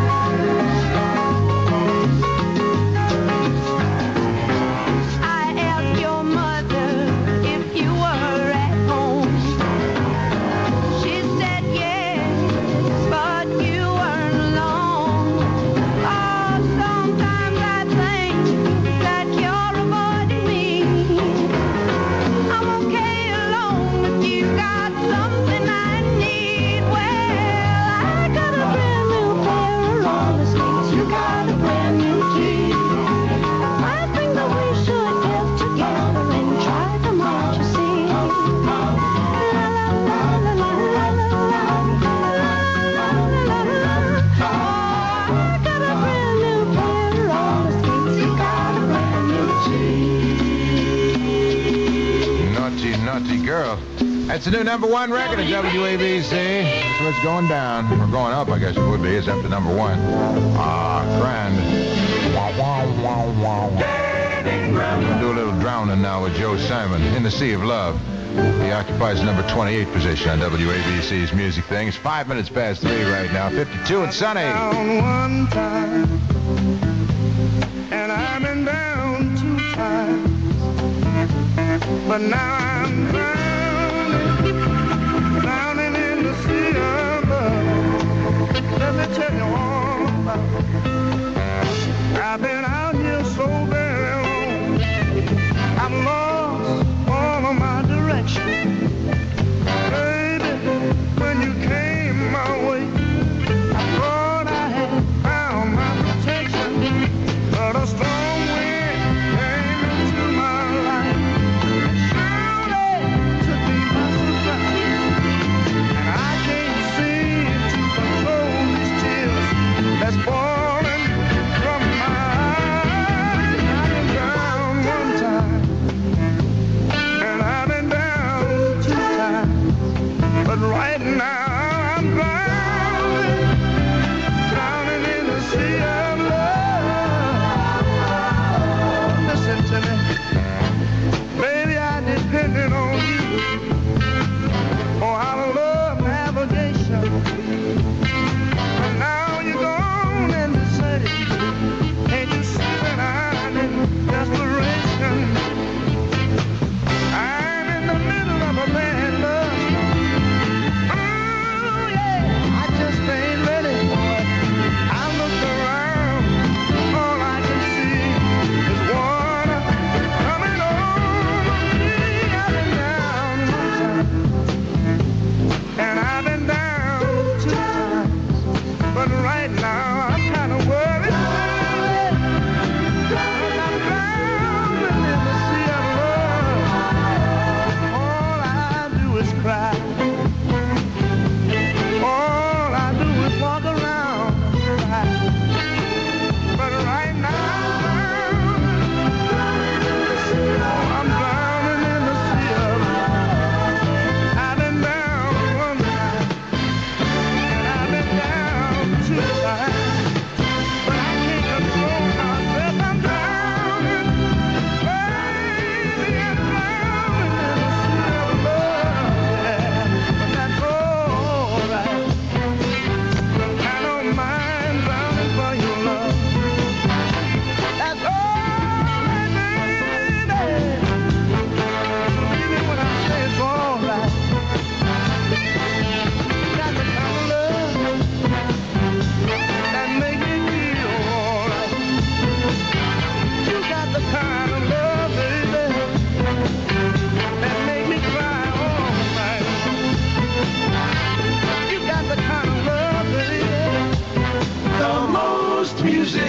I asked your mother if you were at home. She said yes, but you weren't alone. Oh, sometimes I think that you're avoiding me. I'm okay alone, but you got something I need. Well, I got a brand new pair of roller skates. You got a brand new key. I think that we should get together and try them out, you see. La la la la la la la la la la. Oh, I got a brand new pair of roller skates. You got a brand new key. Naughty, naughty girl. That's the new number one record at W A B C. That's what's going down. We're going up, I guess it would be. It's up to number one. Ah, grand. Wow, wow, wow, wow. We'll do a little drowning now with Joe Simon, In the Sea of Love. He occupies number twenty-eight position on W A B C's Music Thing. It's five minutes past three right now. fifty-two and sunny. Down one time, and I've been down two times, but now I'm drowning, drowning in the sea of love. Let me tell you all about it. I've been out here so very long, I've lost all of my direction. Baby, when you came my way, I thought I had found my protection, but a strong wind came into my life and surely took me by surprise. And I can't seem to control these tears that's falling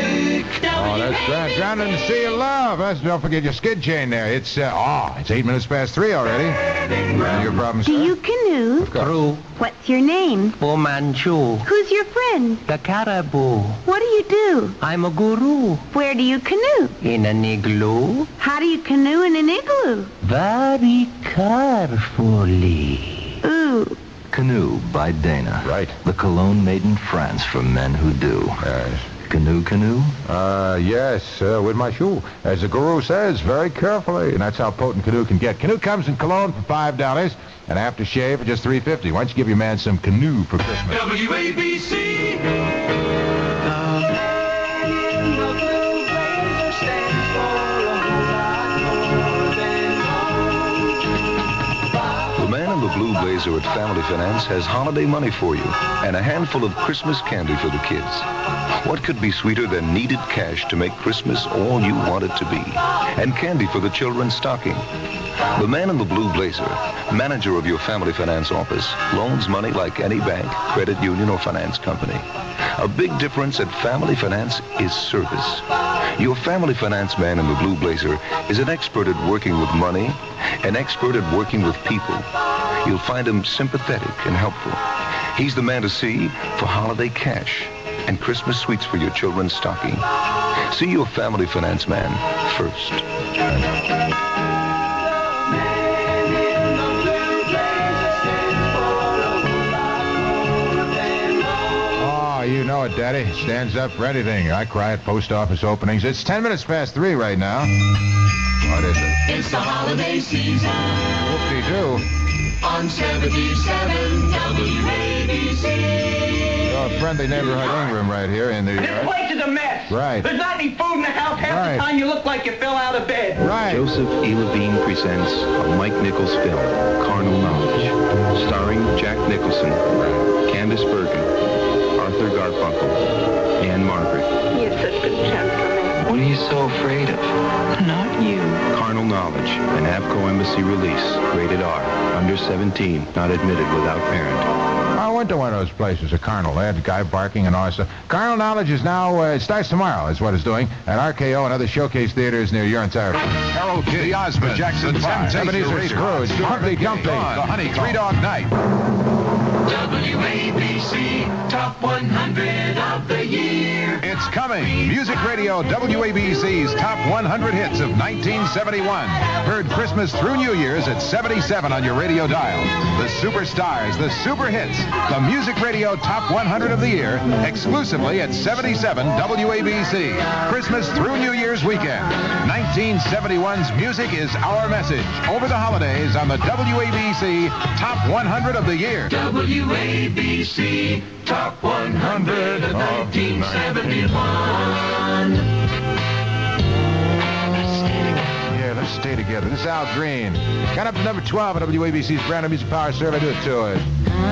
Oh, that's grand. Drowning in the sea of love. That's, don't forget your skid chain there. It's, uh, oh, it's eight minutes past three already. Uh, your problem, sir? Do you canoe? Of course. What's your name? Fu Manchu. Who's your friend? The caribou. What do you do? I'm a guru. Where do you canoe? In an igloo. How do you canoe in an igloo? Very carefully. Ooh. Canoe by Dana. Right. The cologne made in France for men who do. Yes. Canoe, canoe? Uh, yes, uh, with my shoe. As the guru says, very carefully. And that's how potent Canoe can get. Canoe comes in cologne for five dollars and aftershave for just three fifty. Why don't you give your man some Canoe for Christmas? W A B C. The man in the blue blazer at Family Finance has holiday money for you and a handful of Christmas candy for the kids. What could be sweeter than needed cash to make Christmas all you want it to be? And candy for the children's stocking. The man in the blue blazer, manager of your Family Finance office, loans money like any bank, credit union, or finance company. A big difference at Family Finance is service. Your Family Finance man in the blue blazer is an expert at working with money, an expert at working with people. You'll find him sympathetic and helpful. He's the man to see for holiday cash and Christmas sweets for your children's stocking. See your Family Finance man first. Oh, you know it, Daddy. Stands up for anything. I cry at post office openings. It's ten minutes past three right now. What is it? It's the holiday season. Whoop-de-doo. On seventy-seven W A B C. Oh, a friendly neighborhood Ingram right here in the This yard. place is a mess. Right. There's not any food in the house. Half Right. the time you look like you fell out of bed. Right. Joseph E. Levine presents a Mike Nichols film, Carnal Knowledge, starring Jack Nicholson, Candice Bergen, Arthur Garfunkel, and Margaret. You're such a gentleman. What are you so afraid of? Not you. Carnal Knowledge, an Avco Embassy release, rated R, under seventeen, not admitted without parent. I went to one of those places, a Carnal. They had a guy barking and all that stuff. Carnal Knowledge is now, uh, it starts tomorrow, is what it's doing, at R K O and other showcase theaters near your entire... Harold Kidd, the Osmonds, Jackson the Five, Temptation Ebenezer Raiders, Scrooge, Humpty Dumpty, the Honey Three Dog Night. W A B C Top one hundred of the Year. It's coming. Music Radio W A B C's Top one hundred Hits of nineteen seventy-one. Heard Christmas through New Year's at seventy-seven on your radio dial. The superstars, the super hits, the Music Radio Top one hundred of the Year, exclusively at seventy-seven W A B C. Christmas through New Year's weekend. nineteen seventy-one's music is our message. Over the holidays on the W A B C Top one hundred of the Year. W A B C Top one hundred of nineteen seventy-one. Yeah, let's stay together. This is Al Green. Got up to number twelve at W A B C's Brand New Music Power Survey. Do it to it.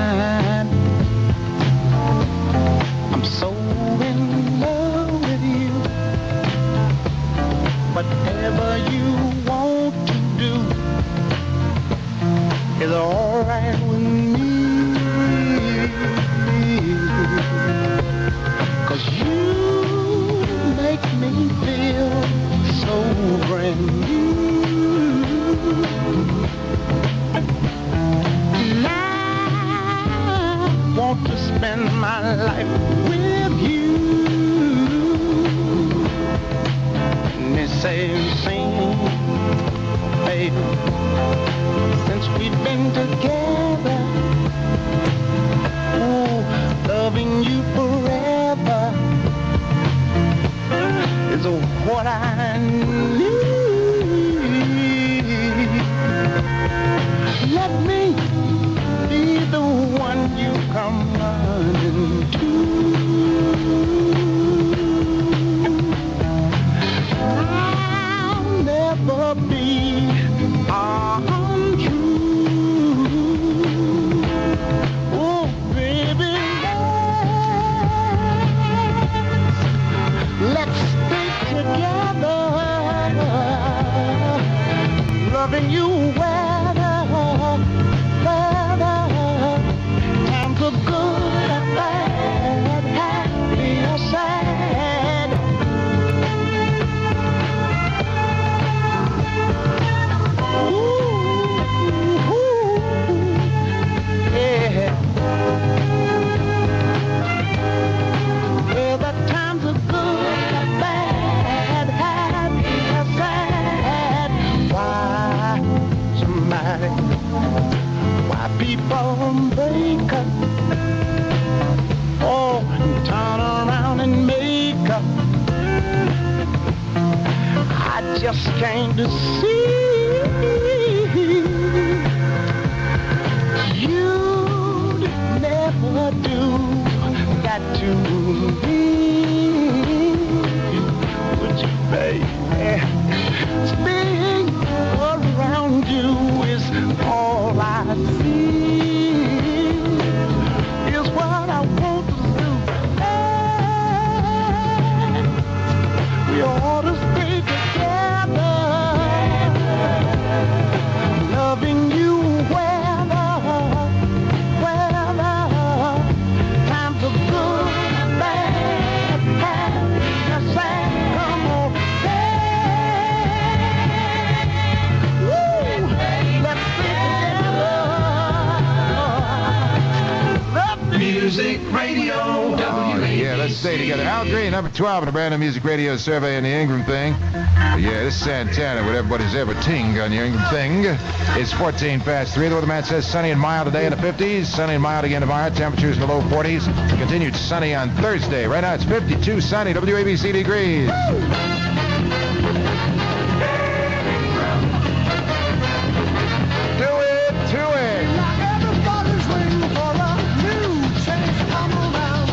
I'm so in love with you. Whatever you want to do is all right with me. 'Cause you make me feel so brand new. And I want to spend my life with you. And they say, sing, baby, since we've been together, oh, loving you forever is what I need. Let me be the one you come running to. I'll never be untrue. Oh, baby, let's stay together, loving you weather, weather, times are good and bad, happy or sad. just can't deceive. You never do. Got to believe. Would you, baby? Spinning around you is all I see. Is what I want to do. Hey, we ought to stay together, loving you wherever, wherever. Times are good, bad, happy, sad. Come on, hey, woo, let's stay together. Music Radio. Oh, yeah, let's stay together. Al Green, number twelve in the brand new music radio survey in the Ingram thing. But yeah, this is Santana, what everybody's ever ting on your Ingram thing. It's fourteen past three. The weatherman says sunny and mild today in the fifties. Sunny and mild again tomorrow. Temperatures in the low forties. Continued sunny on Thursday. Right now it's fifty-two sunny, W A B C degrees. Do it, do it. Everybody's waiting for a new change to come around.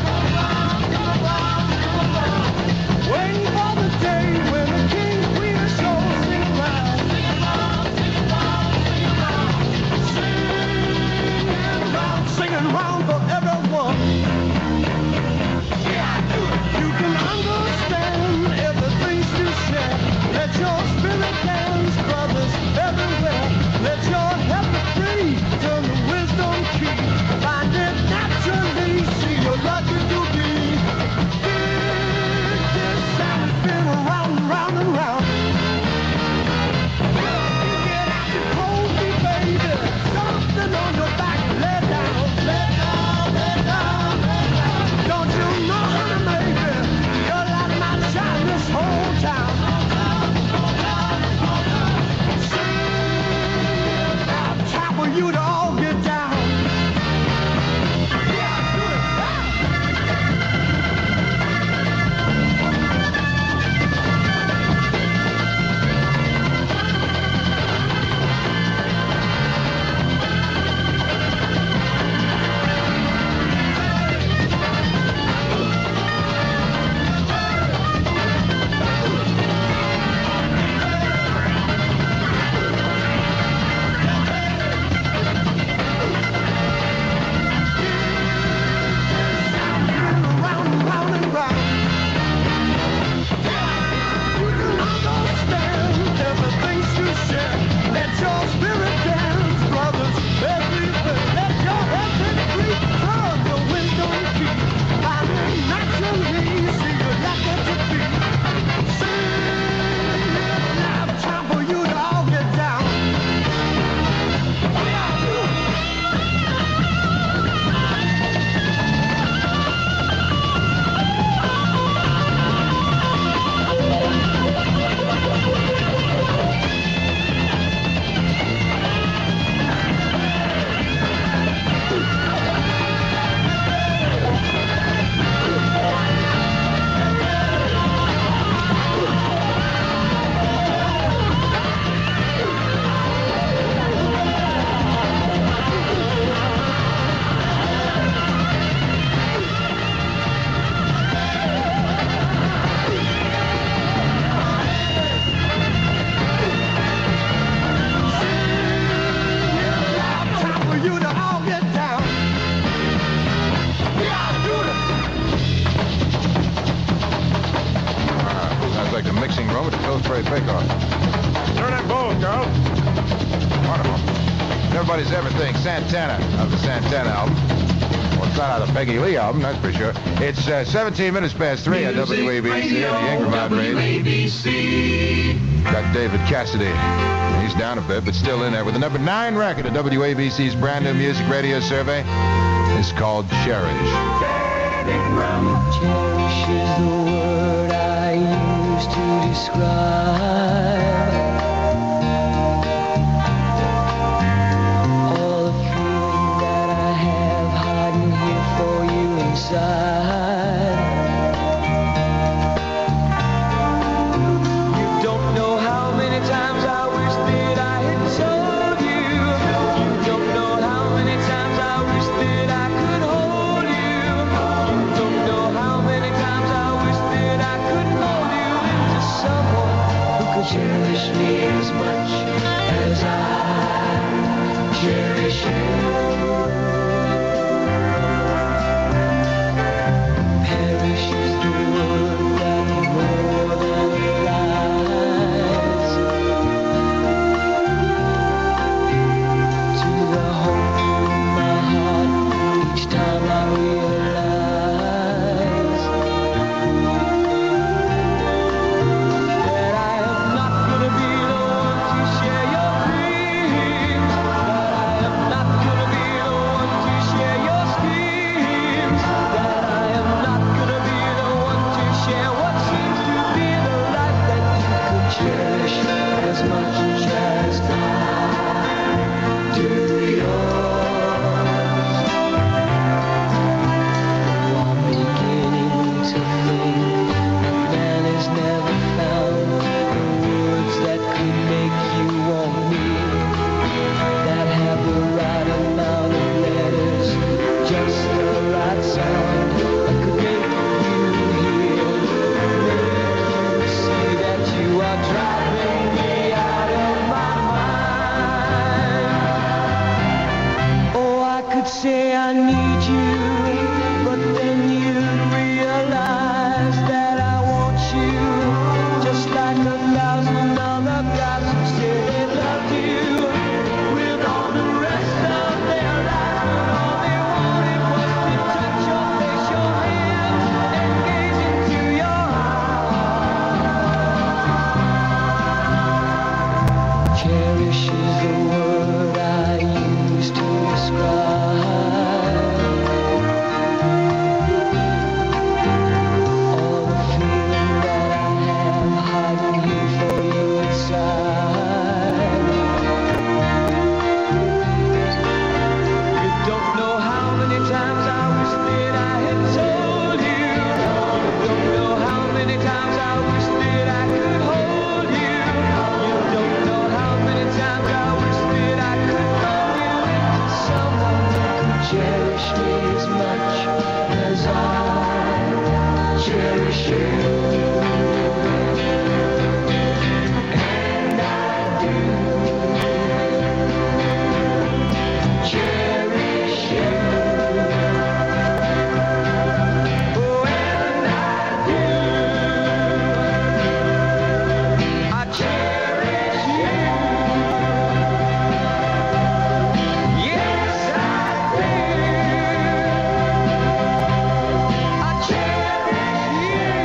Waiting for the day when the king queen show sing around. Sing around, singing around for everyone. You can understand everything you share. Let your spirit dance, brothers everywhere. Let your heart be free, turn the wisdom key. Find it naturally, see you're lucky to be. Dig this sound, spin around and round and round. Get out your cozy, baby. Something on your back, lay down, lay down, lay down, lay down. Don't you know, honey, baby, you're like my child, this whole town. Time for you to all get down. Yeah, do it. Round and round and round. You can understand everything you share. Let your spirit dance, brothers, everywhere. Let your head be free, turn the wisdom key. Find it naturally, see you like it to be. Sing, now time for you to all get down. Time for you to all get down. Yeah, do it. Sounds like the mixing room at the Pillsbury Bake Off. Turn that bowl, girl. Wonderful. Everybody's everything. Santana of the Santana album. Well, it's not out of the Peggy Lee album, that's for sure. It's uh, seventeen minutes past three on W A B C and the Ingram outrage. W A B C. Got David Cassidy. He's down a bit, but still in there with the number nine record of W A B C's brand new music radio survey. It's called Cherish. Cherish is the word I use to describe all the feeling that I have hiding here for you inside. You don't know how cherish me as much as I cherish you. Perish is the word that more than lies. To the hope in my heart each time I realize that I am not gonna be the one to share your dreams, that I am not gonna be the one to share your schemes, that I am not gonna be the one to share what seems to be the life that you could cherish as much as I do yours. Oh, I'm beginning to think that man has never found the words that could make you want me, that have the right amount of letters, just the right sound that could make you hear, make you see that you are driving me out of my mind. Oh, I could say I need you, but then you'd realize that I want you, just like a thousand other guys who say they love you with all the rest of their lives, but all they wanted was to touch your face, your hands, and gaze into your eyes. Cherish is the word I use to describe all the feeling that I have hiding here for you inside. You don't know how many times I wish that I had told you. You don't know how many times I wish that I could hold you. You don't know how many times I wish that I could love you into someone who could cherish me as much as I cherish you. And I do cherish you. Oh, and I do. I cherish you. Yes, I do. I cherish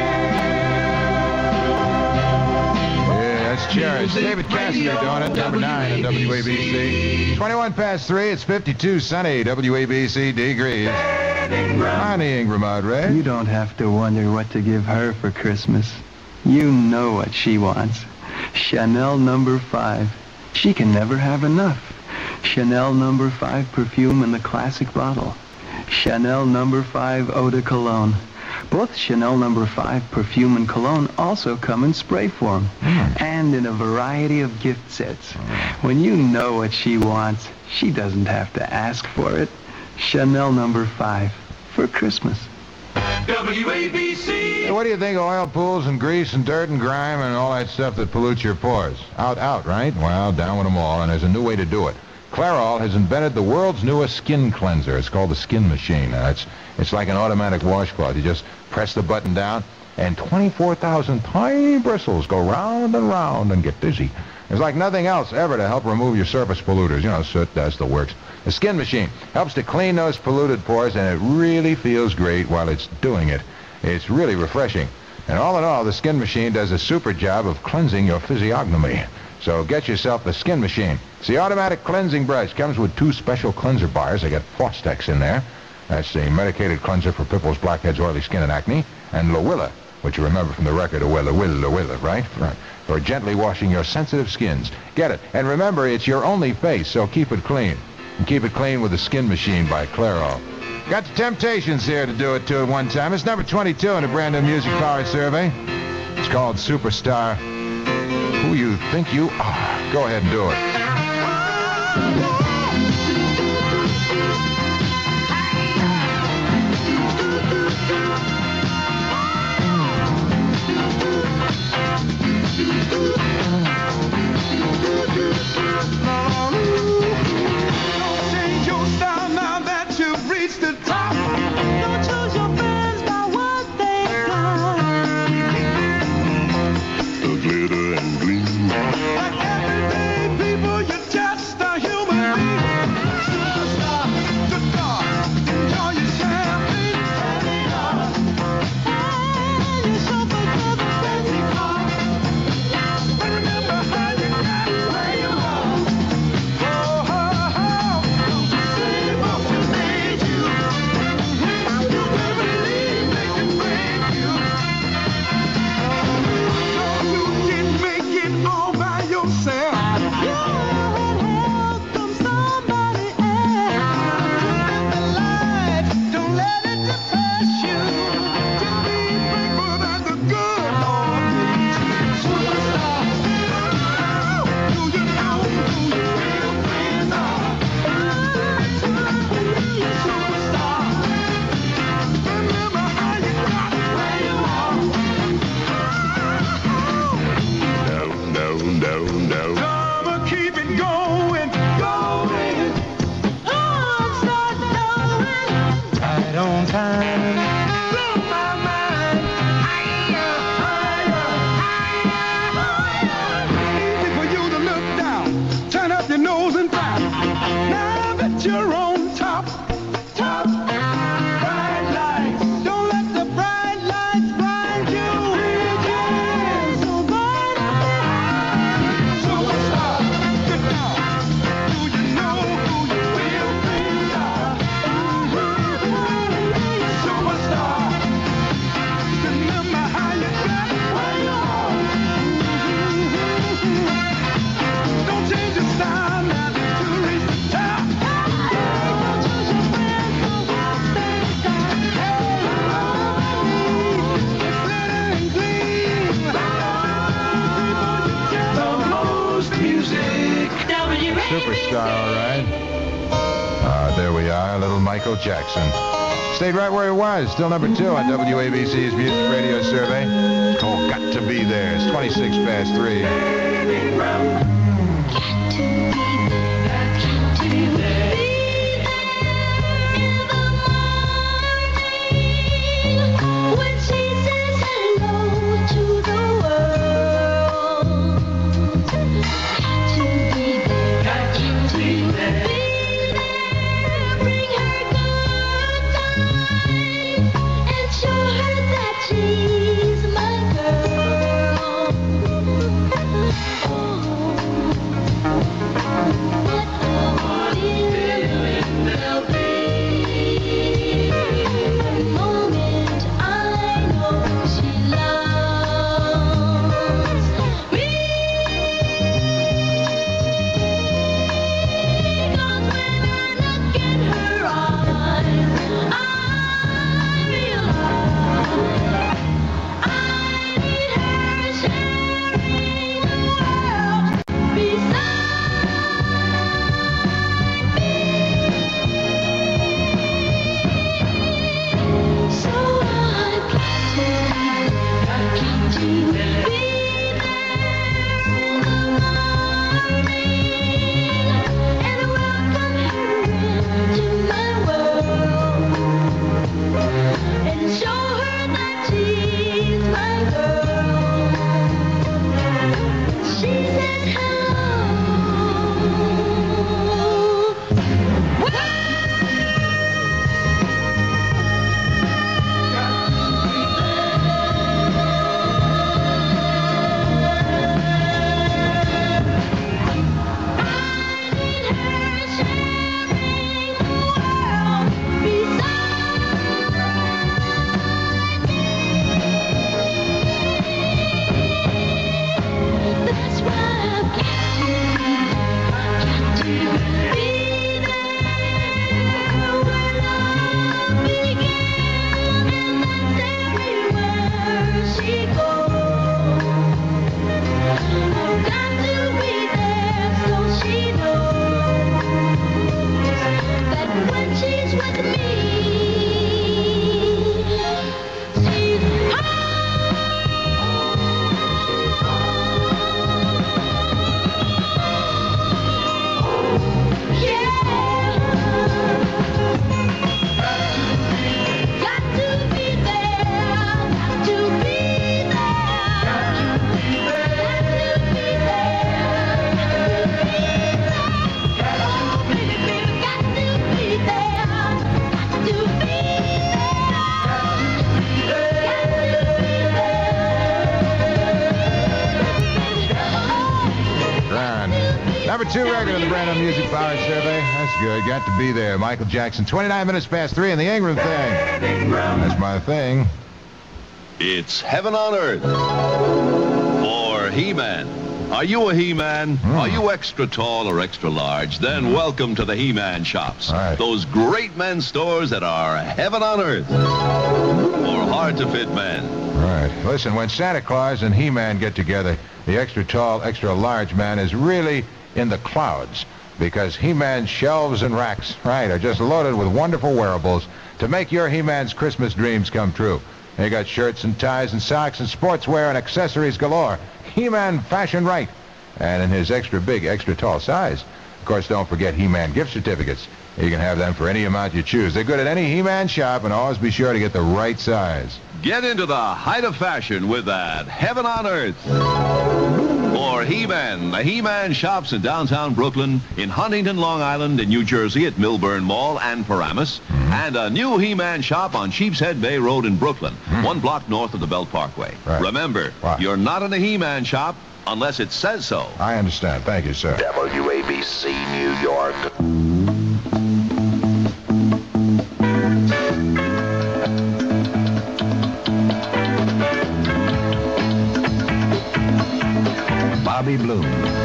you. Yeah, that's Cherish. David Cassidy doing it, number nine at W A B C. twenty-one past three, it's fifty-two sunny W A B C degrees. Honey Ingram out, Ray. You don't have to wonder what to give her for Christmas. You know what she wants. Chanel number five. She can never have enough. Chanel number five perfume in the classic bottle. Chanel number five eau de cologne. Both Chanel number five perfume and cologne also come in spray form and in a variety of gift sets. When you know what she wants, she doesn't have to ask for it. Chanel number five for Christmas. W A B C. So what do you think of oil pools and grease and dirt and grime and all that stuff that pollutes your pores? Out, out, right? Well, down with them all, and there's a new way to do it. Clairol has invented the world's newest skin cleanser. It's called the Skin Machine. Uh, it's, it's like an automatic washcloth. You just press the button down, and twenty-four thousand tiny bristles go round and round and get dizzy. There's like nothing else ever to help remove your surface polluters. You know, soot, dust, the works. The Skin Machine helps to clean those polluted pores, and it really feels great while it's doing it. It's really refreshing. And all in all, the Skin Machine does a super job of cleansing your physiognomy. So get yourself the Skin Machine. It's the automatic cleansing brush. Comes with two special cleanser bars. They got Fostex in there. That's the medicated cleanser for pimples, blackheads, oily skin, and acne. And Lowilla, which you remember from the record, Lowilla, Lowilla, Lowilla, right? Right. For gently washing your sensitive skins. Get it. And remember, it's your only face, so keep it clean. And keep it clean with the Skin Machine by Clairol. Got the Temptations here to do it to at one time. It's number twenty-two in a brand new music power survey. It's called Superstar. Who you think you are. Go ahead and do it. Like everyday people, you're just a human being. Superstar, good God, enjoy your champagne. And you're so full of fancy cars. But remember how you got where you are. Oh, oh, oh, don't you say what you made you. You will believe they can break you. No, you didn't make it all by yourself. You had help from somebody else. Remember life, don't let it depress you. Just be thankful that the good Lord made you. Superstar. Do you know who your real friends are? Superstar. Remember how you got where you are. No, no, no, no. I'ma keep it going, going. Oh, start going. Right on time. Blow my mind. Higher, higher, higher. Easy for you to look down. Turn up your nose and frown. Now that you're on top, top. Bright lights. Don't let the bright lights blind you. Yeah, so bright. Superstar, good dog. Do you know who your real friends are? Superstar, remember how you got where you are. Don't change your style now that you reach the top. Don't choose your friends for what they got. Hey, it's glitter and gleam. The most music. Superstar, all right. Ah, there we are, little Michael Jackson. Stayed right where he was, still number two on W A B C's Music Radio Survey. Oh, got to be there. It's twenty-six past three. When she says hello to the world, got to be there, got to be there, be there, bring her good time, and show her that she's my girl. Oh, what a Number two record in the brand new Music Power Survey. That's good. Got to be there. Michael Jackson. twenty-nine minutes past three in the Ingram thing. That's my thing. It's Heaven on Earth for He-Man. Are you a He-Man? Mm. Are you extra tall or extra large? Then welcome to the He-Man shops. Right. Those great men's stores that are heaven on earth for hard-to-fit men. Right. Listen, when Santa Claus and He-Man get together, the extra tall, extra large man is really in the clouds because He-Man's shelves and racks, right, are just loaded with wonderful wearables to make your He-Man's Christmas dreams come true. They got shirts and ties and socks and sportswear and accessories galore. He-Man fashion right. And in his extra big, extra tall size. Of course, don't forget He-Man gift certificates. You can have them for any amount you choose. They're good at any He-Man shop, and always be sure to get the right size. Get into the height of fashion with that Heaven on Earth for He-Man. The He-Man shops in downtown Brooklyn, in Huntington, Long Island, in New Jersey at Milburn Mall and Paramus, mm-hmm. and a new He-Man shop on Sheepshead Bay Road in Brooklyn, mm-hmm. one block north of the Belt Parkway. Right. Remember, what? You're not in a He-Man shop unless it says so. I understand. Thank you, sir. W A B C New York. Bobby Bloom.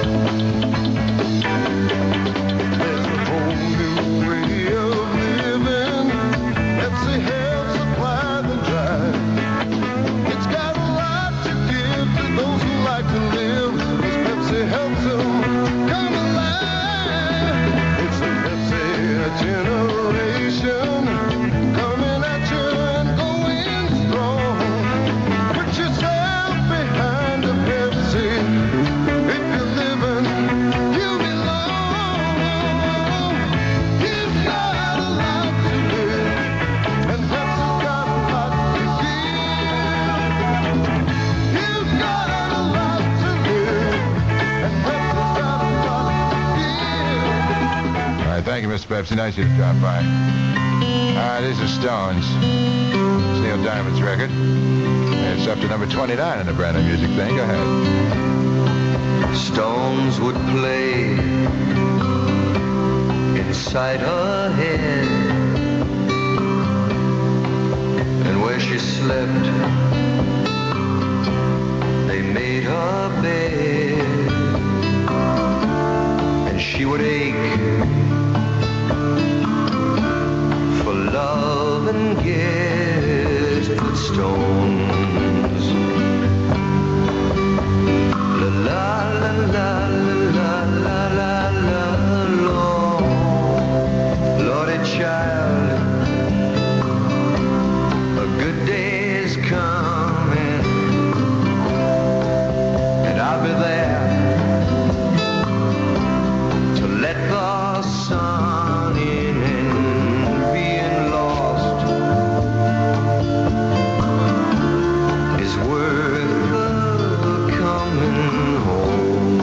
There's a whole new way of living. Pepsi helps supply the drive. It's got a lot to give to those who like to live. Cause Pepsi helps them come alive. It's the Pepsi generation coming at you and going strong. Put yourself behind a Pepsi. Thank you, Mister Pepsi. Nice of you to drop by. All right, these are Stones. It's Neil Diamond's record. It's up to number twenty-nine in the brand new music thing. Go ahead. Stones would play inside her head, and where she slept, they made her bed, and she would ache for love and gifts with stones. La la la la la la la la Lord, Lordy child, a good day is coming, and I'll be there to let the sun in and being lost is worth the coming home.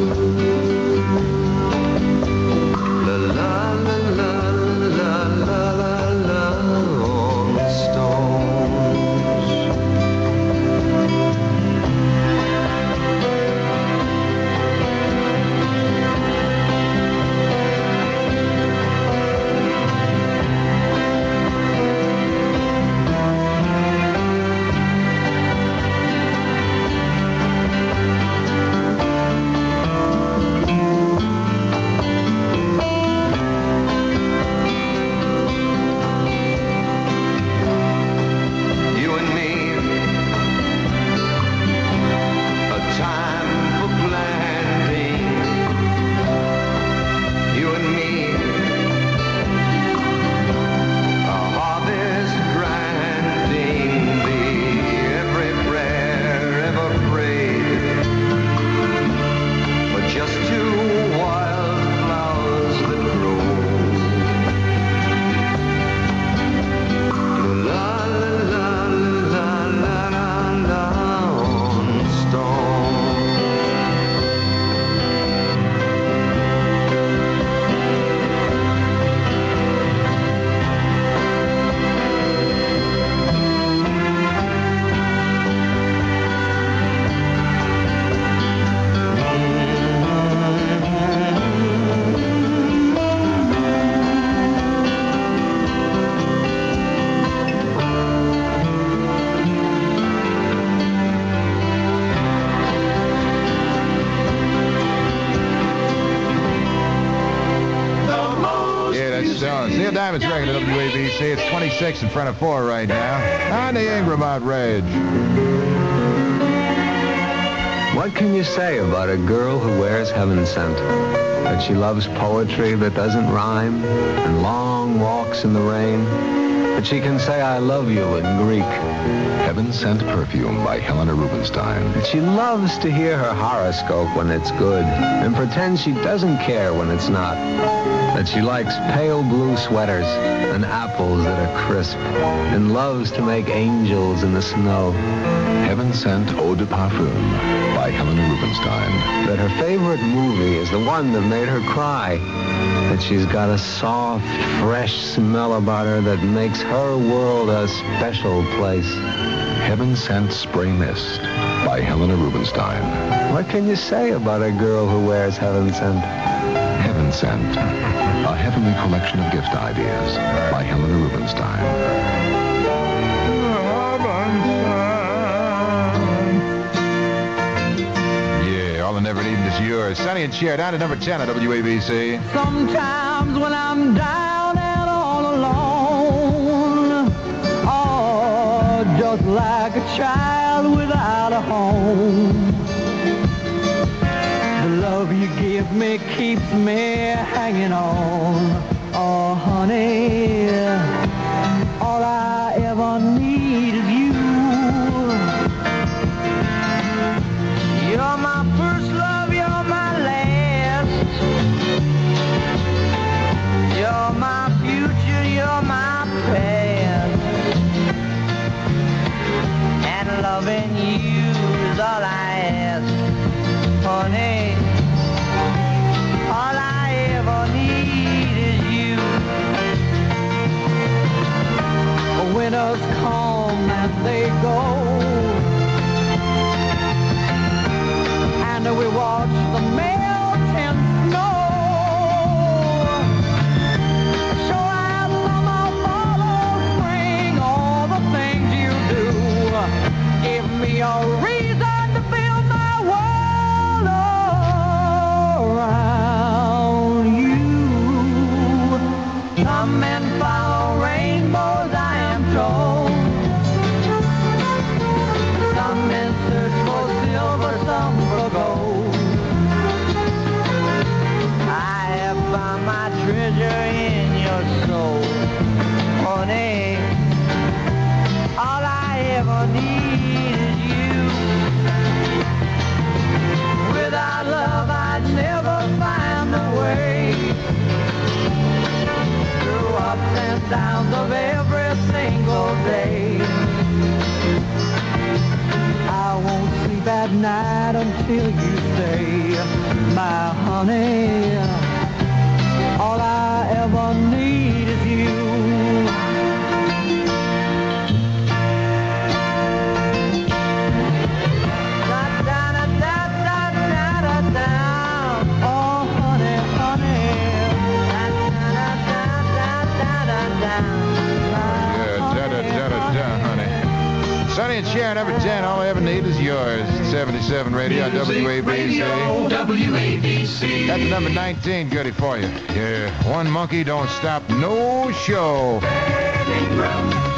La la la la la la la la on the Stones. time. It's regular W A B C. It's twenty-six in front of four right now. On the Ingram outrage. What can you say about a girl who wears heaven scent? That she loves poetry that doesn't rhyme and long walks in the rain? That she can say I love you in Greek? Heaven Scent Perfume by Helena Rubinstein. That she loves to hear her horoscope when it's good and pretends she doesn't care when it's not. That she likes pale blue sweaters and apples that are crisp and loves to make angels in the snow. Heaven Scent Eau de Parfum by Helena Rubinstein. That her favorite movie is the one that made her cry. That she's got a soft, fresh smell about her that makes her world a special place. Heaven Scent Spray Mist by Helena Rubinstein. What can you say about a girl who wears heaven scent? Heaven Scent, a heavenly collection of gift ideas by Helena Rubinstein. All I never need is yours. Sonny and Cher down to number ten at W A B C. Sometimes when I'm down and all alone, oh, just like a child without a home, the love you give me keeps me hanging on. Oh, honey, all I ever need is you. You're my first love, you're my last. You're my future, you're my past. And loving you is all I ask, honey. All I ever need is you. Winters come and they go, and we watch the melting snow. So I love follow spring, all the things you do. Give me a reason to build my world around you. Come and follow rainbows, I am told. Some men search for silver, some for gold. I have found my treasure in your soul, honey. All I ever need is you. Without love, I'd never find a way through ups and downs of every single day. I won't sleep at night until you say, my honey, all I ever need is you. Da, da, da, da, da, da, da, da. Oh, honey, honey. Da, da, da, da, da, da, da. Yeah, da-da-da-da-da, honey. Sonny and Cher, number ten. All I ever need is yours. seventy-seven radio on W A B C. W A B C. That's number nineteen, goodie for you. Yeah, one monkey don't stop no show. Ingram.